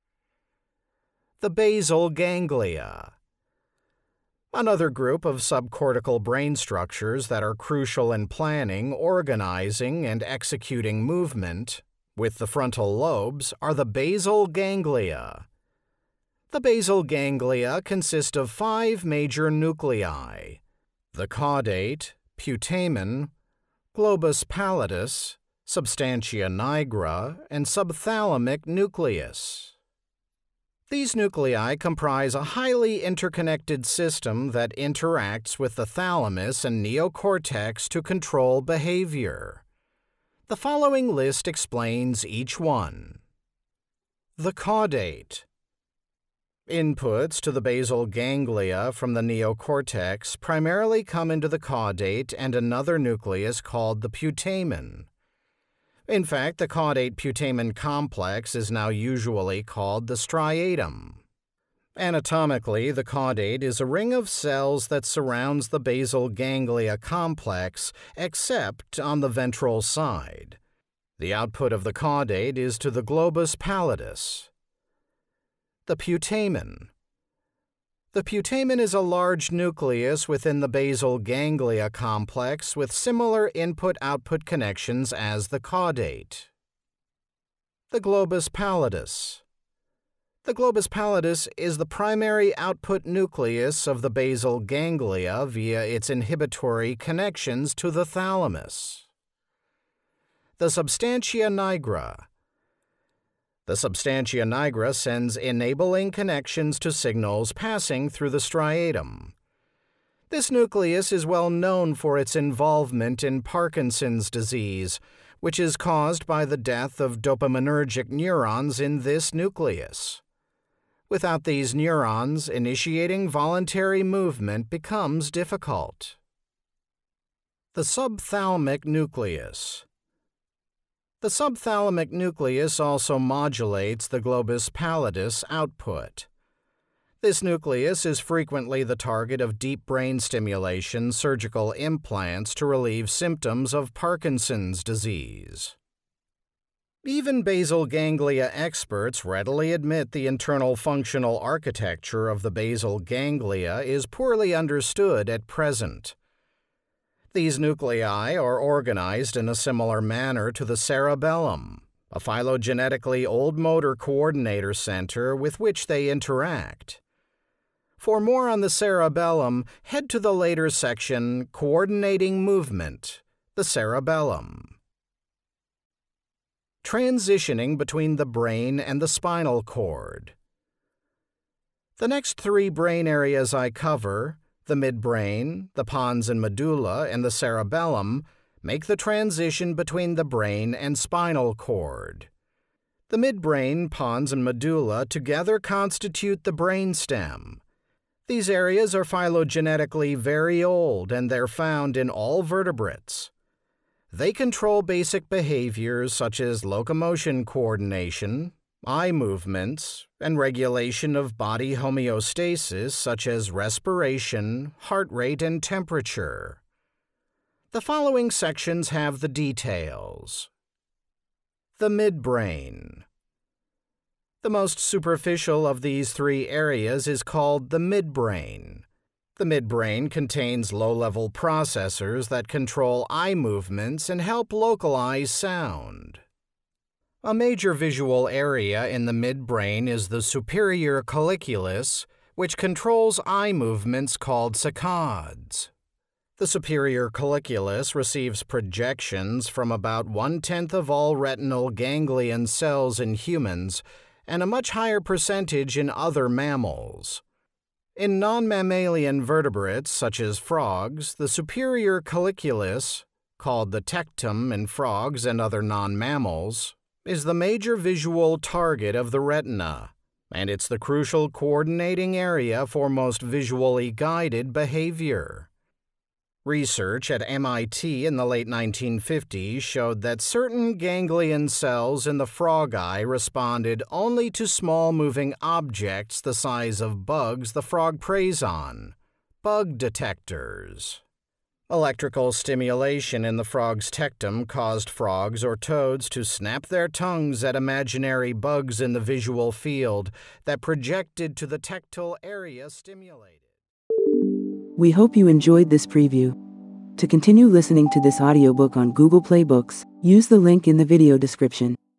The basal ganglia. Another group of subcortical brain structures that are crucial in planning, organizing, and executing movement, with the frontal lobes, are the basal ganglia. The basal ganglia consist of five major nuclei: the caudate, putamen, globus pallidus, substantia nigra, and subthalamic nucleus. These nuclei comprise a highly interconnected system that interacts with the thalamus and neocortex to control behavior. The following list explains each one. The caudate. Inputs to the basal ganglia from the neocortex primarily come into the caudate and another nucleus called the putamen. In fact, the caudate-putamen complex is now usually called the striatum. Anatomically, the caudate is a ring of cells that surrounds the basal ganglia complex, except on the ventral side. The output of the caudate is to the globus pallidus. The putamen. The putamen is a large nucleus within the basal ganglia complex with similar input-output connections as the caudate. The globus pallidus. The globus pallidus is the primary output nucleus of the basal ganglia via its inhibitory connections to the thalamus. The substantia nigra. The substantia nigra sends enabling connections to signals passing through the striatum. This nucleus is well known for its involvement in Parkinson's disease, which is caused by the death of dopaminergic neurons in this nucleus. Without these neurons, initiating voluntary movement becomes difficult. The subthalamic nucleus. The subthalamic nucleus also modulates the globus pallidus output. This nucleus is frequently the target of deep brain stimulation surgical implants to relieve symptoms of Parkinson's disease. Even basal ganglia experts readily admit the internal functional architecture of the basal ganglia is poorly understood at present. These nuclei are organized in a similar manner to the cerebellum, a phylogenetically old motor coordinator center with which they interact. For more on the cerebellum, head to the later section, Coordinating Movement, the Cerebellum. Transitioning between the brain and the spinal cord. The next three brain areas I cover, the midbrain, the pons and medulla, and the cerebellum, make the transition between the brain and spinal cord. The midbrain, pons, and medulla together constitute the brainstem. These areas are phylogenetically very old, and they're found in all vertebrates. They control basic behaviors such as locomotion coordination, eye movements, and regulation of body homeostasis such as respiration, heart rate, and temperature. The following sections have the details. The midbrain. The most superficial of these three areas is called the midbrain. The midbrain contains low-level processors that control eye movements and help localize sound. A major visual area in the midbrain is the superior colliculus, which controls eye movements called saccades. The superior colliculus receives projections from about one-tenth of all retinal ganglion cells in humans and a much higher percentage in other mammals. In non-mammalian vertebrates, such as frogs, the superior colliculus, called the tectum in frogs and other non-mammals, is the major visual target of the retina, and it's the crucial coordinating area for most visually guided behavior. Research at M I T in the late nineteen fifties showed that certain ganglion cells in the frog eye responded only to small moving objects the size of bugs the frog preys on, bug detectors. Electrical stimulation in the frog's tectum caused frogs or toads to snap their tongues at imaginary bugs in the visual field that projected to the tactile area stimulated. We hope you enjoyed this preview. To continue listening to this audiobook on Google Play Books, use the link in the video description.